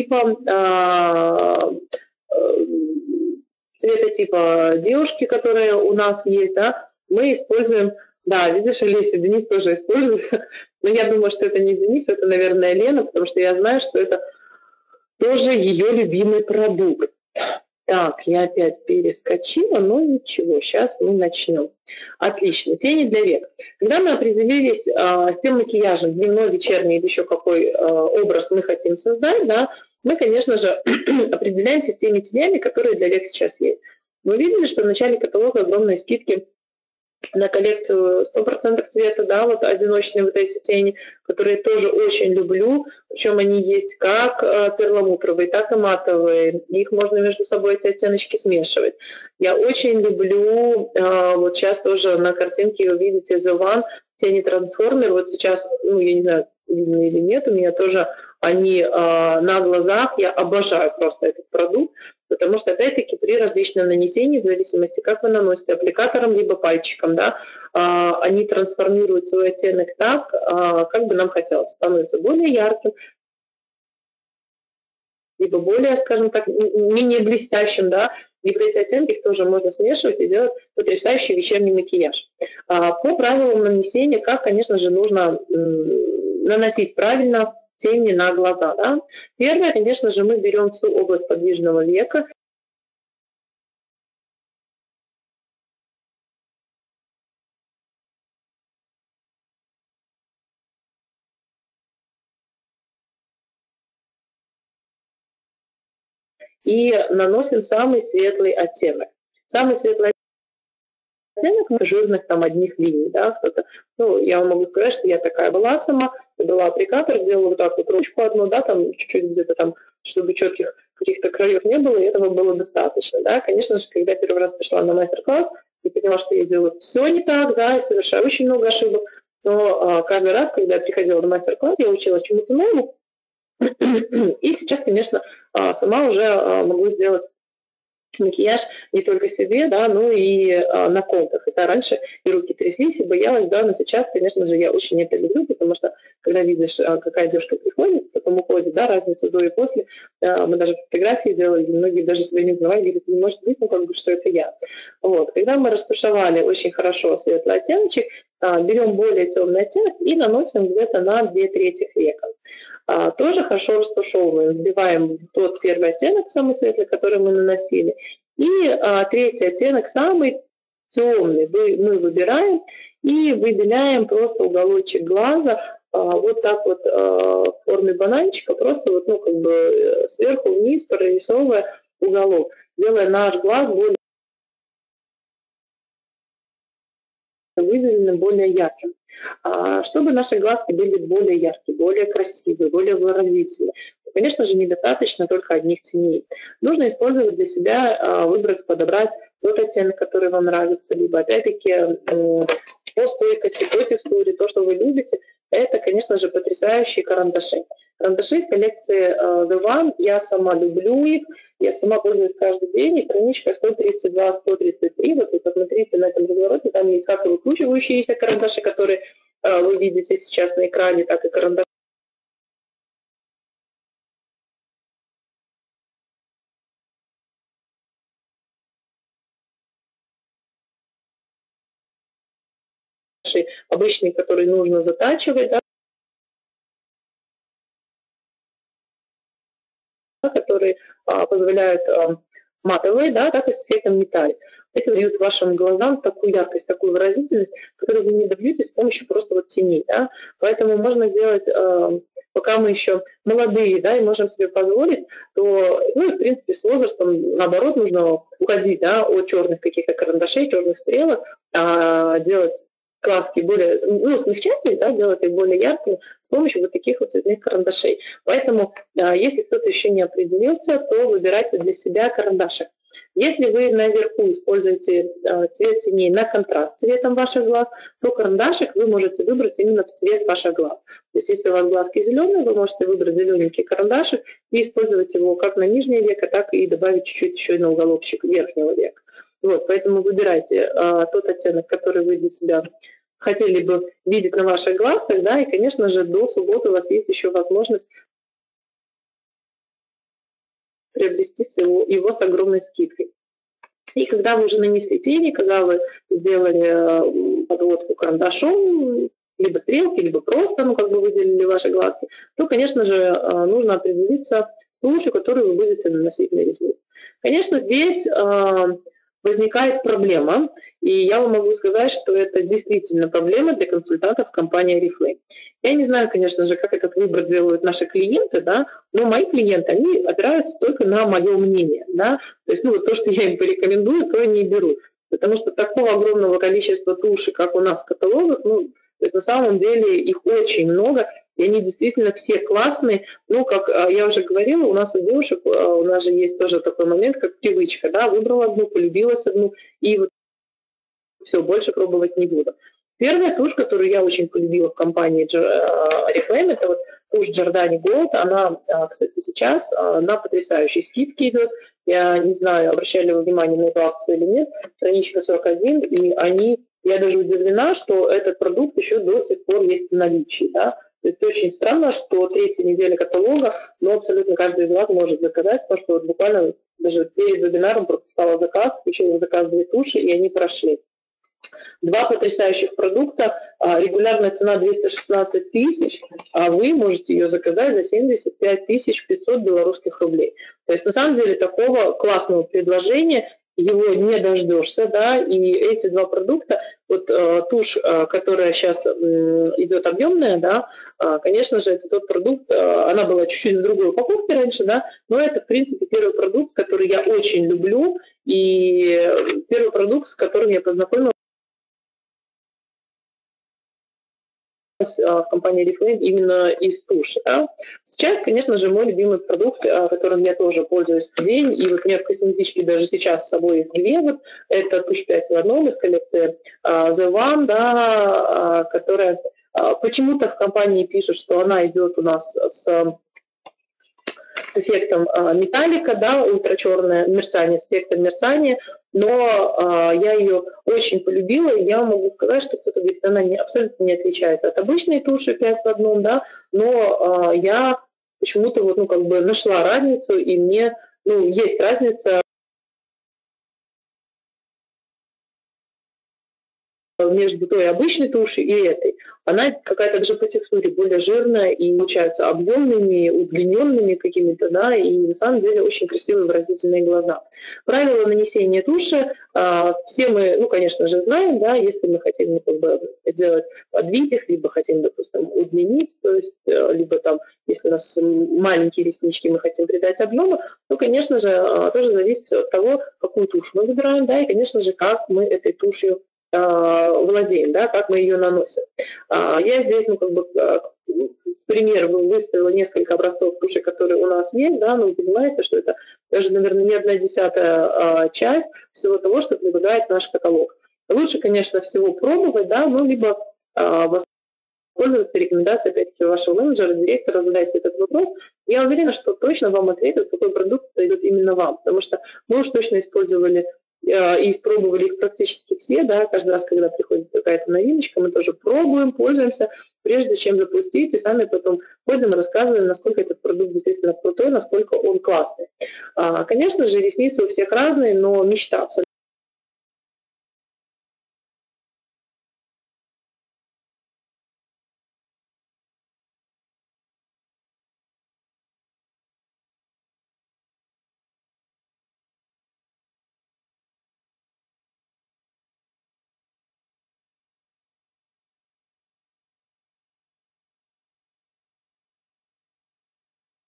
цветотипа девушки, которая у нас есть, да, мы используем, да, видишь, Олеся, Денис тоже использует, но я думаю, что это не Денис, это, наверное, Лена, потому что я знаю, что это тоже ее любимый продукт. Так, я опять перескочила, но ничего, сейчас мы начнем. Отлично, тени для век. Когда мы определились с тем макияжем, дневной, вечерний или еще какой образ мы хотим создать, да, мы, конечно же, определяемся с теми тенями, которые для век сейчас есть. Мы видели, что в начале каталога огромные скидки на коллекцию 100% цвета, да, вот одиночные вот эти тени, которые тоже очень люблю, причем они есть как перламутровые, так и матовые, их можно между собой эти оттеночки смешивать. Я очень люблю, вот сейчас тоже на картинке вы видите The One, тени Transformer, вот сейчас, ну, я не знаю, видно или нет, у меня тоже они на глазах, я обожаю просто этот продукт, потому что, опять-таки, при различном нанесении, в зависимости, как вы наносите, аппликатором либо пальчиком, да, они трансформируют свой оттенок так, как бы нам хотелось. Становится более ярким, либо более, скажем так, менее блестящим, да, и эти оттенки их тоже можно смешивать и делать потрясающий вечерний макияж. По правилам нанесения, как, конечно же, нужно наносить правильно тени на глаза. Да? Первое, конечно же, мы берем всю область подвижного века. И наносим самый светлый оттенок. Самый светлый оттенок жирных там одних линий, да, кто-то, ну, я вам могу сказать, что я такая была сама, брала аппликатор, делала вот так вот ручку одну, да, там чуть-чуть где-то там, чтобы четких каких-то краев не было, и этого было достаточно, да. Конечно же, когда первый раз пришла на мастер-класс, я поняла, что я делаю все не так, да, и совершаю очень много ошибок, но каждый раз, когда я приходила на мастер-класс, я училась чему-то новому, и сейчас, конечно, сама уже могу сделать макияж не только себе, да, но и на конках. Хотя раньше и руки тряслись, и боялась, да, но сейчас, конечно же, я очень это люблю, потому что, когда видишь, какая девушка приходит, потом уходит, да, разница до и после, мы даже фотографии делали, многие даже себя не узнавали, говорят, не может быть, ну, как бы, что это я. Вот. Когда мы растушевали очень хорошо светлый оттеночек, берем более темный оттенок и наносим где-то на 2/3 века. Тоже хорошо растушевываем, вбиваем тот первый оттенок, самый светлый, который мы наносили, и третий оттенок, самый темный, мы выбираем и выделяем просто уголочек глаза, вот так вот в форме бананчика, просто вот, ну, как бы сверху вниз прорисовывая уголок, делая наш глаз более выделенным, более ярким. Чтобы наши глазки были более яркие, более красивые, более выразительные, конечно же, недостаточно только одних теней. Нужно использовать для себя, выбрать, подобрать тот оттенок, который вам нравится, либо, опять-таки, по стойкости, по текстуре, то, что вы любите, это, конечно же, потрясающие карандаши. Карандаши из коллекции The One, я сама люблю их, я сама пользуюсь каждый день, и страничка 132-133, вот вы посмотрите на этом развороте, там есть как и выкручивающиеся карандаши, которые вы видите сейчас на экране, так и карандаши обычные, которые нужно затачивать, да, которые позволяют матовые, да, так и с эффектом металлик. Эти дают вашим глазам такую яркость, такую выразительность, которую вы не добьетесь с помощью просто вот теней. Да? Поэтому можно делать, пока мы еще молодые, да, и можем себе позволить, то, ну, и, в принципе, с возрастом, наоборот, нужно уходить, да, от черных каких-то карандашей, черных стрелок, делать краски более, ну, смягчать их, да, делать их более яркими с помощью вот таких вот цветных карандашей. Поэтому, если кто-то еще не определился, то выбирайте для себя карандашик. Если вы наверху используете цвет теней на контраст с цветом ваших глаз, то карандашик вы можете выбрать именно в цвет ваших глаз. То есть если у вас глазки зеленые, вы можете выбрать зелененький карандашик и использовать его как на нижнее веко, так и добавить чуть-чуть еще и на уголочек верхнего века. Вот, поэтому выбирайте тот оттенок, который вы для себя хотели бы видеть на ваших глазках, да, и, конечно же, до субботы у вас есть еще возможность приобрести его с огромной скидкой. И когда вы уже нанесли тени, когда вы сделали подводку карандашом, либо стрелки, либо просто, ну, как бы выделили ваши глазки, то, конечно же, нужно определиться с тушью, которую вы будете наносить на ресницы. Конечно, здесь возникает проблема, и я вам могу сказать, что это действительно проблема для консультантов компании Oriflame. Я не знаю, конечно же, как этот выбор делают наши клиенты, да, но мои клиенты, они опираются только на мое мнение, да, то есть, ну, вот то, что я им порекомендую, то они и берут, потому что такого огромного количества туши, как у нас в каталогах, ну, то есть на самом деле их очень много, и они действительно все классные. Ну, как я уже говорила, у нас у девушек, у нас же есть тоже такой момент, как привычка, да, выбрала одну, полюбилась одну, и вот все, больше пробовать не буду. Первая тушь, которую я очень полюбила в компании Oriflame, это вот тушь Giordani Gold. Она, кстати, сейчас на потрясающей скидке идет. Я не знаю, обращали ли вы внимание на эту акцию или нет. Страничка 41, и я даже удивлена, что этот продукт еще до сих пор есть в наличии. Да? То есть очень странно, что третья неделя каталога, но абсолютно каждый из вас может заказать, потому что вот буквально даже перед вебинаром пропускала заказ, включила заказ 2 туши, и они прошли. 2 потрясающих продукта, регулярная цена 216 тысяч, а вы можете ее заказать за 75 500 белорусских рублей. То есть на самом деле такого классного предложения его не дождешься, да, и эти 2 продукта, вот тушь, которая сейчас идет объемная, да, конечно же, это тот продукт, она была чуть-чуть с другой упаковки раньше, да, но это, в принципе, первый продукт, который я очень люблю, и первый продукт, с которым я познакомилась в компании Oriflame именно из туши. Да. Сейчас, конечно же, мой любимый продукт, которым я тоже пользуюсь в день, и вот у меня в косметичке даже сейчас с собой их 2, вот, это тушь 5 в одном из коллекции The One, да, которая почему-то в компании пишут, что она идет у нас с эффектом металлика, да, ультрачерное мерцание, с эффектом мерцания, но я ее очень полюбила, и я могу сказать, что кто-то говорит, она абсолютно не отличается от обычной туши 5 в одном, да, но я почему-то вот, ну, как бы нашла разницу, и мне, ну, есть разница между той обычной тушью и этой. Она какая-то даже по текстуре более жирная и получаются объемными, удлиненными какими-то, да, и на самом деле очень красивые выразительные глаза. Правила нанесения туши все мы, ну, конечно же, знаем, да, если мы хотим, ну, как бы сделать подвидих, либо хотим, допустим, удлинить, то есть, либо там, если у нас маленькие реснички, мы хотим придать объема, то, конечно же, тоже зависит от того, какую тушь мы выбираем, да, и, конечно же, как мы этой тушью владеем, да, как мы ее наносим. Я здесь, ну, как бы, в пример выставила несколько образцов туши, которые у нас есть, да, но вы понимаете, что это даже, наверное, не 1/10 часть всего того, что предлагает наш каталог. Лучше, конечно, всего пробовать, да, ну, либо воспользоваться рекомендацией, опять-таки, вашего менеджера, директора, задайте этот вопрос. Я уверена, что точно вам ответят, какой продукт идет именно вам, потому что мы уж точно использовали и испробовали их практически все, да, каждый раз, когда приходит какая-то новиночка, мы тоже пробуем, пользуемся, прежде чем запустить, и сами потом ходим и рассказываем, насколько этот продукт действительно крутой, насколько он классный. Конечно же, ресницы у всех разные, но мечта абсолютно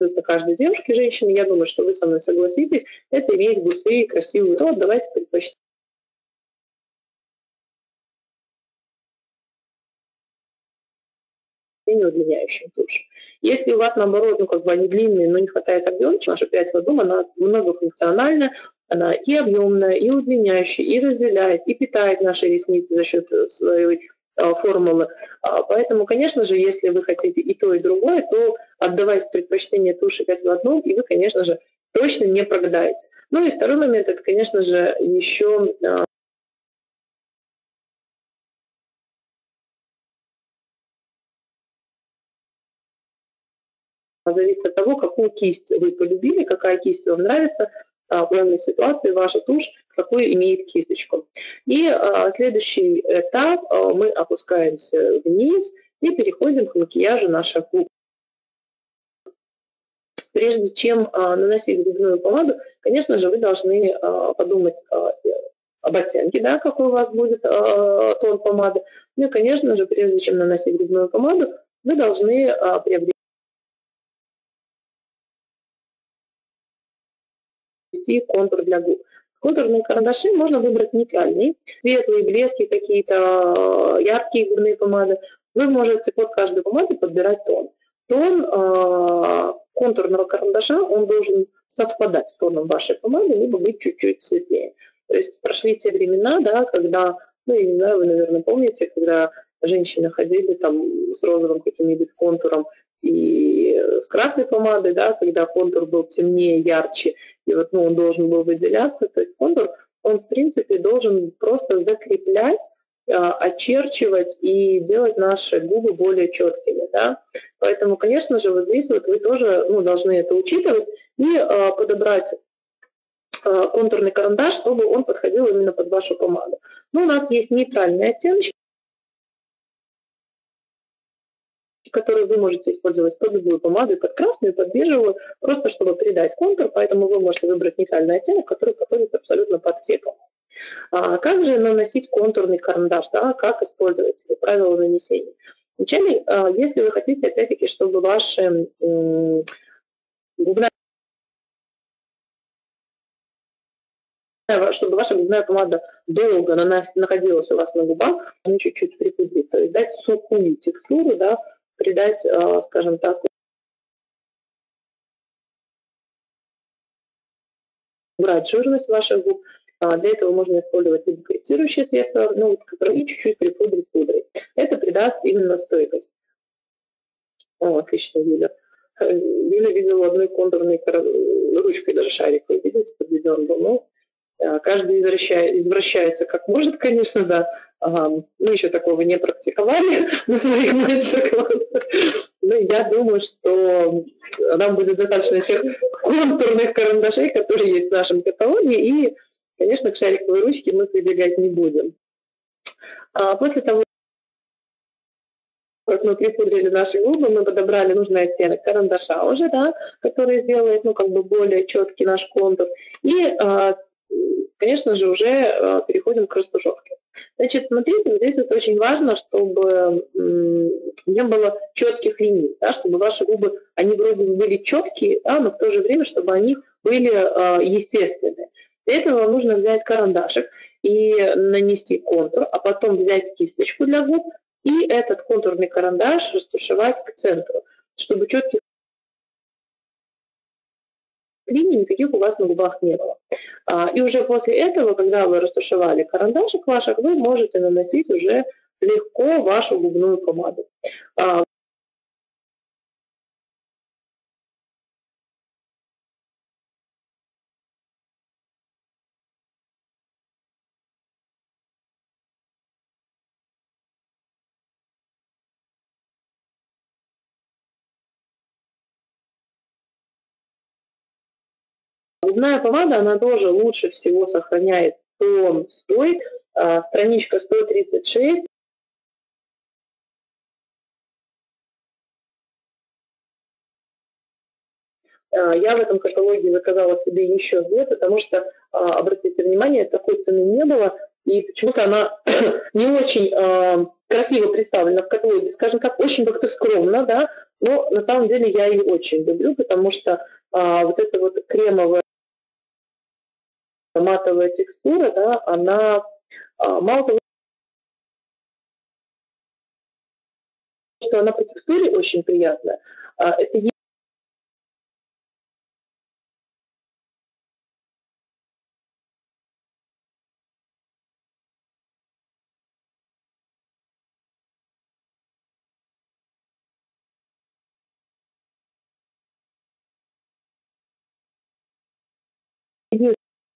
каждой девушке, женщине, я думаю, что вы со мной согласитесь, это иметь густые, красивые рот. Давайте предпочтем удлиняющим тушь. Если у вас, наоборот, они длинные, но не хватает объемчика, наша 5 в одном, она многофункциональная, она и объемная, и удлиняющая, и разделяет, и питает наши ресницы за счет своей формулы. Поэтому, конечно же, если вы хотите и то, и другое, то отдавайте предпочтение туши 5 в одном, и вы, конечно же, точно не прогадаете. Ну и второй момент, это, конечно же, еще зависит от того, какую кисть вы полюбили, какая кисть вам нравится, в данной ситуации ваша тушь, какую имеет кисточку. И следующий этап, мы опускаемся вниз и переходим к макияжу наших губ. Прежде чем наносить губную помаду, конечно же, вы должны подумать об оттенке, да, какой у вас будет тон помады. Ну и, конечно же, прежде чем наносить губную помаду, вы должны приобрести контур для губ. Контурные карандаши можно выбрать нейтральные, светлые, блески какие-то, яркие губные помады. Вы можете под каждой помадой подбирать тон. Тон контурного карандаша, он должен совпадать с тоном вашей помады, либо быть чуть-чуть светлее. То есть прошли те времена, да, когда, ну, я не знаю, вы, наверное, помните, когда женщины ходили там с розовым каким-нибудь контуром и с красной помадой, да, когда контур был темнее, ярче, и вот, он должен был выделяться. То есть контур, он, в принципе, должен просто закреплять, очерчивать и делать наши губы более четкими. Да? Поэтому, конечно же, вот здесь вот вы тоже должны это учитывать и подобрать контурный карандаш, чтобы он подходил именно под вашу помаду. Но у нас есть нейтральные оттеночки, которые вы можете использовать под любую помаду, под красную, под бежевую, просто чтобы придать контур, поэтому вы можете выбрать нейтральный оттенок, который подходит абсолютно под все помады. Как же наносить контурный карандаш, да, как использовать правила нанесения? Вначале, если вы хотите, опять-таки, чтобы ваша губная помада долго находилась у вас на губах, нужно чуть-чуть припудрить, то есть дать сухую текстуру, да, придать, скажем так, убрать жирность ваших губ. Для этого можно использовать либо корректирующие средства, и чуть-чуть припудрить пудрой. Это придаст именно стойкость. Отлично, Юля. Юля видела одной контурной ручкой, даже шарик, вы видите, подведен был. Каждый извращается как может, конечно, да. Мы еще такого не практиковали на своих мастер-классах. Но я думаю, что нам будет достаточно тех контурных карандашей, которые есть в нашем каталоге, и, конечно, к шариковой ручке мы прибегать не будем. После того, как мы припудрили наши губы, мы подобрали нужный оттенок карандаша уже, да, который сделает, более четкий наш контур. И конечно же, уже переходим к растушевке. Значит, смотрите, здесь вот очень важно, чтобы не было четких линий, да, чтобы ваши губы, они вроде бы были четкие, да, но в то же время, чтобы они были естественные. Для этого вам нужно взять карандашик и нанести контур, а потом взять кисточку для губ и этот контурный карандаш растушевать к центру, чтобы четких линий никаких у вас на губах не было. И уже после этого, когда вы растушевали карандашик ваших, вы можете наносить уже легко вашу губную помаду. Губная помада, она тоже лучше всего сохраняет тон, стой. Страничка 136. Я в этом каталоге заказала себе еще две, потому что, обратите внимание, такой цены не было, и почему-то она не очень красиво представлена в каталоге, скажем так, очень как-то скромно, да, Но на самом деле я ее очень люблю, потому что вот эта вот кремовая матовая текстура, да, она мало того, что она по текстуре очень приятная, это единственное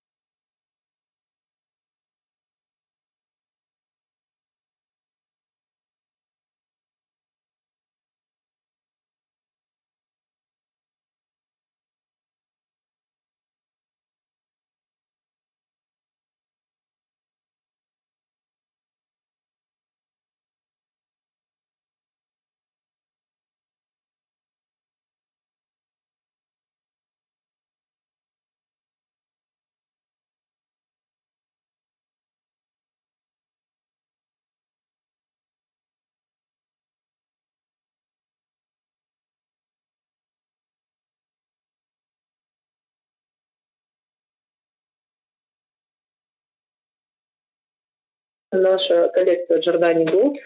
наша коллекция Giordani Gold.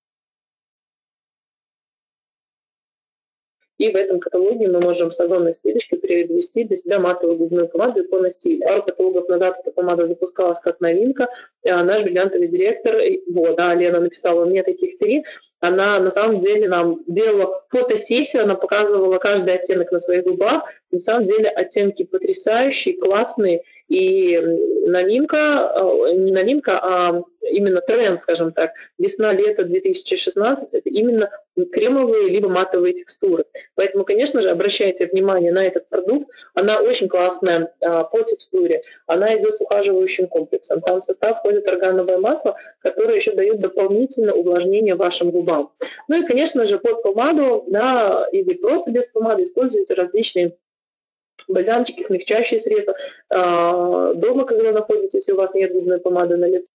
И в этом каталоге мы можем с огромной скидочкой приобрести для себя матовую губную помаду икона стиля. Пару каталогов назад эта помада запускалась как новинка. Наш бриллиантовый директор, Лена написала мне таких 3. Она на самом деле нам делала фотосессию, она показывала каждый оттенок на своих губах. На самом деле оттенки потрясающие, классные. И новинка, не новинка, а именно тренд, скажем так, весна-лето 2016, это именно кремовые либо матовые текстуры. Поэтому, конечно же, обращайте внимание на этот продукт. Она очень классная по текстуре. Она идет с ухаживающим комплексом. Там в состав входит органовое масло, которое еще дает дополнительное увлажнение вашим губам. Ну и, конечно же, под помаду, да, или просто без помады используйте различные бальзамчики, смягчающие средства. Дома, когда находитесь, если у вас нет губной помады на лице,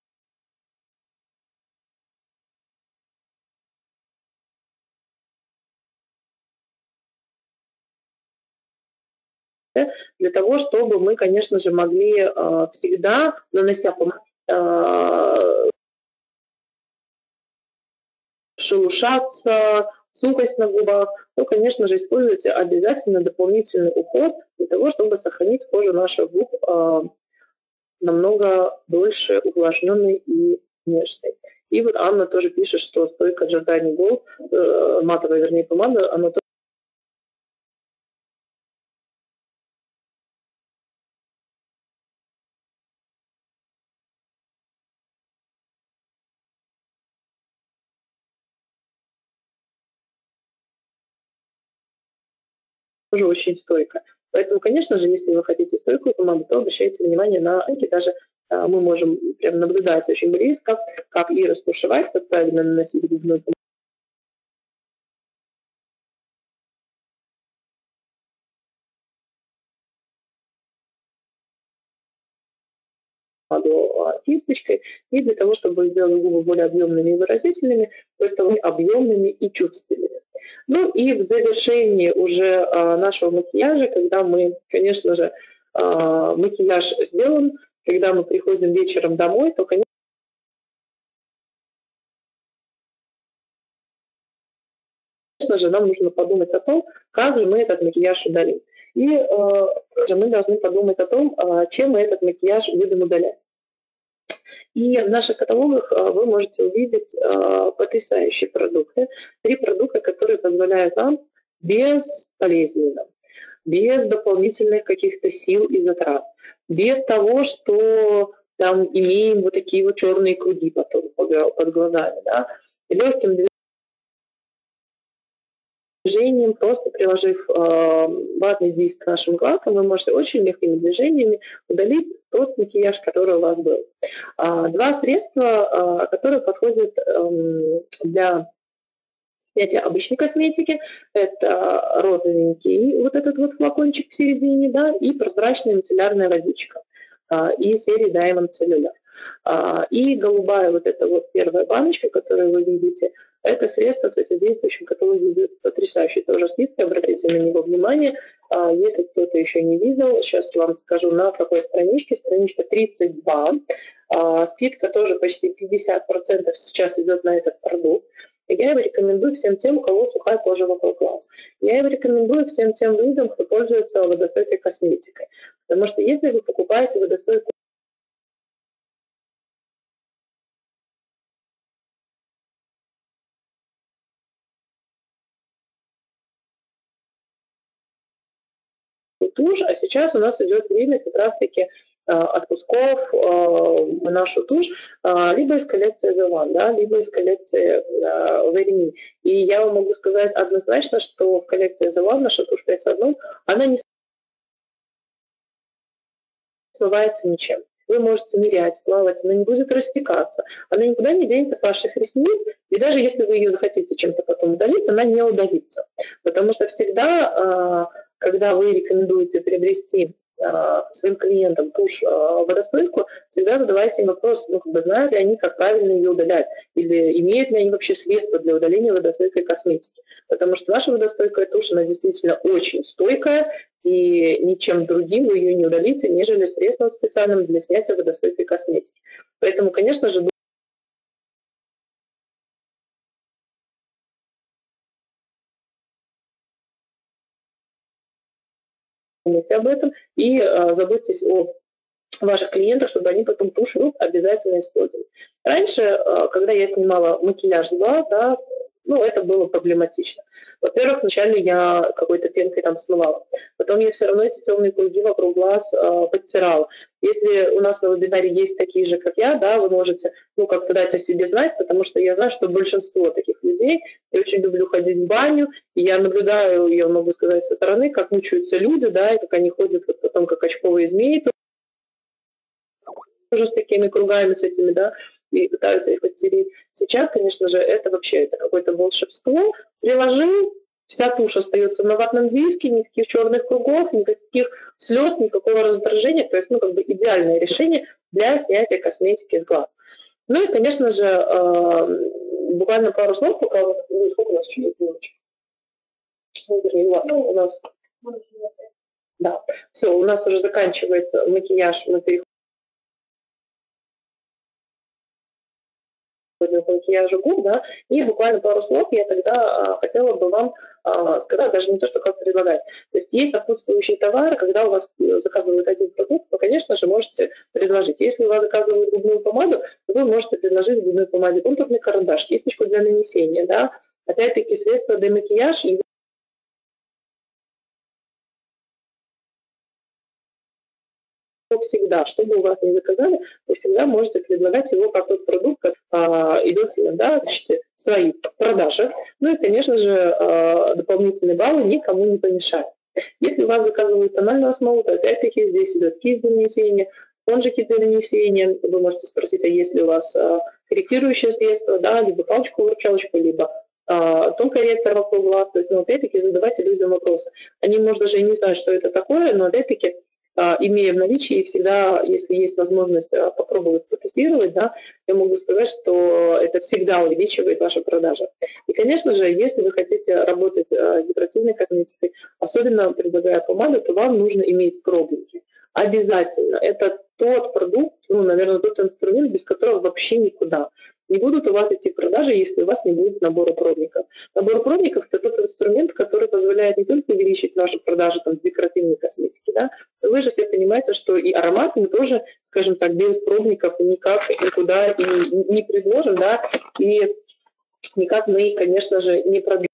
для того, чтобы мы, конечно же, могли всегда, нанося помаду, шелушаться, сухость на губах, то, конечно же, используйте обязательно дополнительный уход для того, чтобы сохранить кожу наших губ намного дольше увлажненной и нежной. И вот Анна тоже пишет, что стойка Giordani Gold, матовая, вернее, помада, она тоже очень стойкая. Поэтому, конечно же, если вы хотите стойкую помаду, то обращайте внимание на оттенки. Даже мы можем прям наблюдать очень близко, как и растушевать, как правильно наносить губную помаду кисточкой. И для того, чтобы сделать губы более объемными и выразительными, то есть объемными и чувственными. Ну и в завершении уже нашего макияжа, когда мы, конечно же, макияж сделан, когда мы приходим вечером домой, то, конечно же, нам нужно подумать о том, как же мы этот макияж удалим. И мы должны подумать о том, чем мы этот макияж будем удалять. И в наших каталогах вы можете увидеть потрясающие продукты. 3 продукта, которые позволяют нам безболезненно, без дополнительных каких-то сил и затрат, без того, что там имеем вот такие вот черные круги потом под глазами, да, легким движением, просто приложив ватный диск к нашим глазкам, вы можете очень легкими движениями удалить тот макияж, который у вас был. 2 средства, которые подходят для снятия обычной косметики. Это розовенький вот этот вот флакончик в середине, да, и прозрачная мицеллярная водичка из серии Diamond Cellular. И голубая вот эта вот первая баночка, которую вы видите, Это средство, кстати, в действующем каталоге идет потрясающий тоже скидкой, обратите на него внимание. Если кто-то еще не видел, сейчас вам скажу, на какой страничке, страничка 32. Скидка тоже почти 50% сейчас идет на этот продукт. Я его рекомендую всем тем, у кого сухая кожа вокруг глаз. Я его рекомендую всем тем людям, кто пользуется водостойкой косметикой. Потому что если вы покупаете водостойкую тушь, а сейчас у нас идет время как раз-таки отпусков нашу тушь либо из коллекции The One, да, либо из коллекции Very Me. И я вам могу сказать однозначно, что в коллекции The One наша тушь 5 в 1, она не смывается ничем. Вы можете нырять, плавать, она не будет растекаться, она никуда не денется с ваших ресниц, и даже если вы ее захотите чем-то потом удалить, она не удалится. Потому что всегда, когда вы рекомендуете приобрести своим клиентам тушь водостойку, всегда задавайте им вопрос, знают ли они, как правильно ее удалять, или имеют ли они вообще средства для удаления водостойкой косметики. Потому что наша водостойкая тушь, она действительно очень стойкая, и ничем другим вы ее не удалите, нежели средством специальным для снятия водостойкой косметики. Поэтому, конечно же, думайте об этом и заботьтесь о ваших клиентах, чтобы они потом тушь обязательно использовали. Раньше, когда я снимала макияж с глаз, да, это было проблематично. Во-первых, вначале я какой-то пенкой там смывала. Потом я все равно эти темные круги вокруг глаз подтирала. Если у нас на вебинаре есть такие же, как я, да, вы можете, как-то дать о себе знать, потому что я знаю, что большинство таких людей, я очень люблю ходить в баню, и я наблюдаю, я могу сказать, со стороны, как мучаются люди, да, и как они ходят вот потом, как очковые змеи, тоже с такими кругами, с этими, да, и пытаются их оттереть. Сейчас, конечно же, это какое-то волшебство. Приложил, вся тушь остается на ватном диске, никаких черных кругов, никаких слез, никакого раздражения. То есть, идеальное решение для снятия косметики с глаз. И, конечно же, буквально пару слов, пока у нас, сколько у нас еще есть минуточек? У нас, да, все, у нас уже заканчивается макияж, мы переходим макияжа губ, да, и буквально пару слов я тогда хотела бы вам сказать, даже не то, что как предлагать. То есть сопутствующие товары, когда у вас заказывают один продукт, вы, конечно же, можете предложить. Если у вас заказывают губную помаду, то вы можете предложить в губной помаде контурный карандаш, кисточку для нанесения, да, опять-таки средства для макияжа, и всегда, что бы у вас ни заказали, вы всегда можете предлагать его как тот продукт, идет, да, свои продажи. И, конечно же, дополнительные баллы никому не помешают. Если у вас заказывают тональную основу, то опять-таки здесь идет кисть для нанесения, спонжики для нанесения. Вы можете спросить, а есть ли у вас корректирующее средство, да, либо палочку-выручалочку, либо тон-корректор вокруг глаз. То есть, опять-таки, задавайте людям вопросы. Они, может, даже и не знают, что это такое, но, опять-таки, имея в наличии, всегда, если есть возможность попробовать протестировать, да, я могу сказать, что это всегда увеличивает ваши продажи. И, конечно же, если вы хотите работать декоративной косметикой, особенно предлагая помаду, то вам нужно иметь пробники. Обязательно. Это тот продукт, наверное, тот инструмент, без которого вообще никуда. Не будут у вас идти продажи, если у вас не будет набора пробников. Набор пробников – это тот инструмент, который позволяет не только увеличить ваши продажи декоративной косметики, да, но вы же все понимаете, что и аромат мы тоже, скажем так, без пробников никак никуда и не предложим, да, и никак мы, конечно же, не продвинем.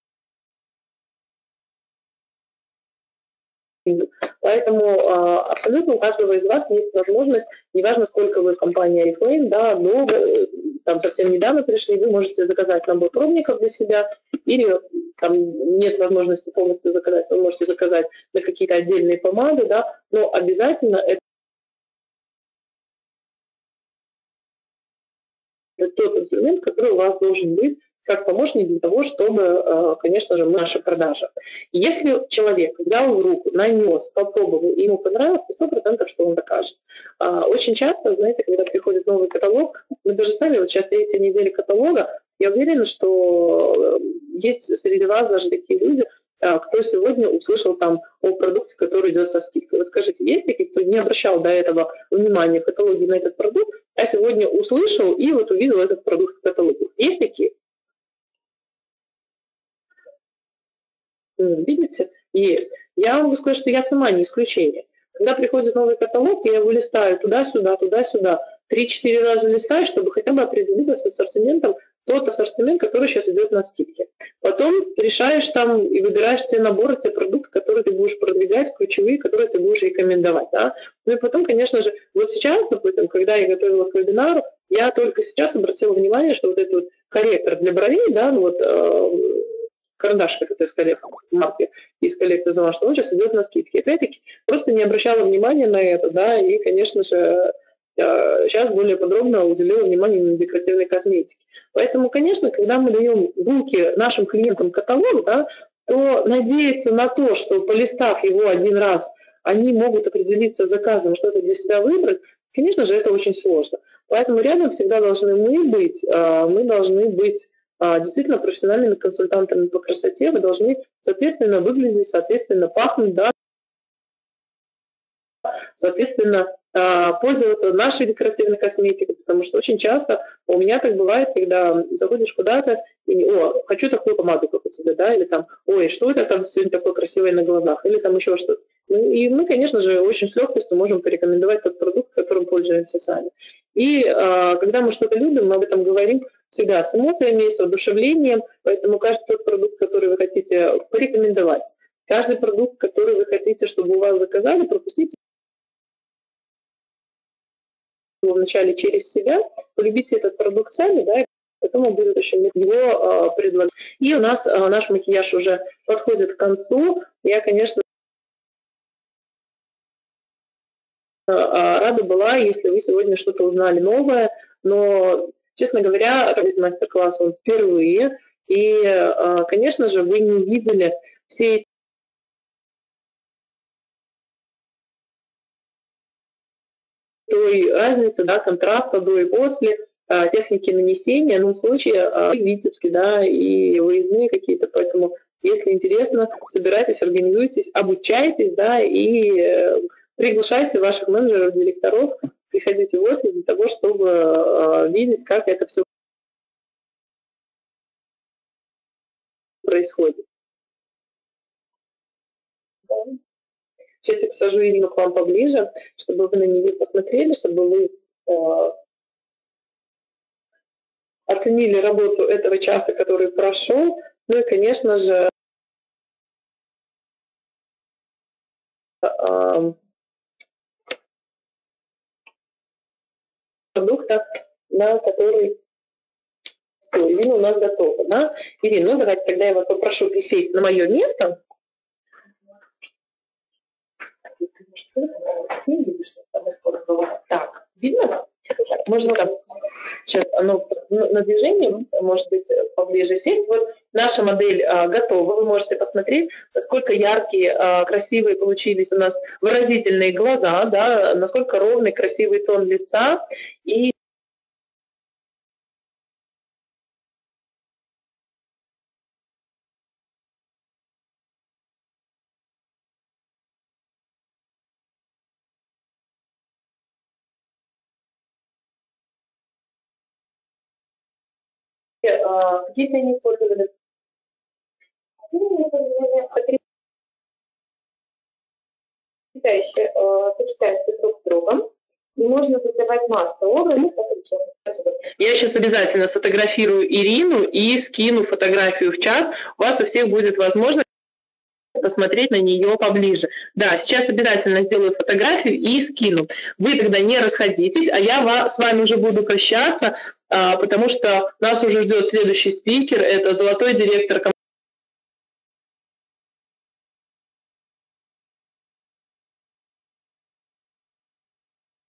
Поэтому абсолютно у каждого из вас есть возможность, неважно, сколько вы в компании Oriflame, да, долго, там совсем недавно пришли, вы можете заказать набор пробников для себя, или там нет возможности полностью заказать, вы можете заказать на какие-то отдельные помады, да, но обязательно это тот инструмент, который у вас должен быть как помощник для того, чтобы, конечно же, наши продажи. И если человек взял в руку, нанес, попробовал, и ему понравилось, то 100%, что он закажет. Очень часто, знаете, когда приходит новый каталог, мы даже сами, вот сейчас 3-я неделя каталога, Я уверена, что есть среди вас даже такие люди, кто сегодня услышал там о продукте, который идет со скидкой. Вот скажите, есть такие, кто не обращал до этого внимания в каталоге на этот продукт, а сегодня услышал и вот увидел этот продукт в каталоге? Есть такие? Видите? Есть. Я могу сказать, что я сама не исключение. Когда приходит новый каталог, я его листаю туда-сюда, туда-сюда, 3-4 раза листаю, чтобы хотя бы определиться с ассортиментом, тот ассортимент, который сейчас идет на скидке. Потом решаешь там и выбираешь те наборы, те продукты, которые ты будешь продвигать, ключевые, которые ты будешь рекомендовать. Да? Ну и потом, конечно же, вот сейчас, допустим, когда я готовилась к вебинару, я только сейчас обратила внимание, что вот этот вот корректор для бровей, да, ну вот карандаш, как это из коллекции, марки из коллекции «Замаш», он сейчас идет на скидки. Опять-таки, просто не обращала внимания на это, да, и, конечно же, сейчас более подробно уделила внимание на декоративной косметике. Поэтому, конечно, когда мы даем в руки нашим клиентам каталог, да, то надеяться на то, что полистав его один раз, они могут определиться с заказом, что-то для себя выбрать, конечно же, это очень сложно. Поэтому рядом всегда должны мы должны быть действительно профессиональными консультантами по красоте, вы должны, соответственно, выглядеть, соответственно, пахнуть, да, соответственно, пользоваться нашей декоративной косметикой, потому что очень часто у меня так бывает, когда заходишь куда-то, и, хочу такую помаду, как у тебя, да, или там, ой, что у тебя там сегодня такое красивое на глазах, или там еще что-то. И мы, конечно же, очень с легкостью можем порекомендовать тот продукт, которым пользуемся сами. И когда мы что-то любим, мы об этом говорим всегда с эмоциями, с воодушевлением, поэтому каждый тот продукт, который вы хотите порекомендовать, каждый продукт, который вы хотите, чтобы у вас заказали, пропустите вначале через себя, полюбите этот продукт сами, да, и потом будет еще его предложить. И у нас наш макияж уже подходит к концу. Я, конечно, рада была, если вы сегодня что-то узнали новое, но, честно говоря, этот мастер-класс он впервые, и, конечно же, вы не увидели все той разницы, да, контраста до и после, техники нанесения, ну, в случае Витебске, да, и выездные какие-то, поэтому, если интересно, собирайтесь, организуйтесь, обучайтесь, да, и приглашайте ваших менеджеров, директоров, приходите в офис для того, чтобы видеть, как это все происходит. Сейчас я посажу Ирину к вам поближе, чтобы вы на нее посмотрели, чтобы вы оценили работу этого часа, который прошел. Ну и, конечно же, продукта, на который все, Ирина у нас готова. Да? Ирина, ну давайте тогда я вас попрошу присесть на мое место. Так, видно? Можно там сейчас оно на движении, может быть, поближе сесть. Вот наша модель готова. Вы можете посмотреть, насколько яркие, красивые получились у нас выразительные глаза, да, насколько ровный, красивый тон лица. И какие тени использовали? Сочетающие друг с другом. И можно создавать массу образов. Я сейчас обязательно сфотографирую Ирину и скину фотографию в чат. У вас у всех будет возможность посмотреть на нее поближе. Да, сейчас обязательно сделаю фотографию и скину. Вы тогда не расходитесь, а я с вами уже буду прощаться, потому что нас уже ждет следующий спикер. Это золотой директор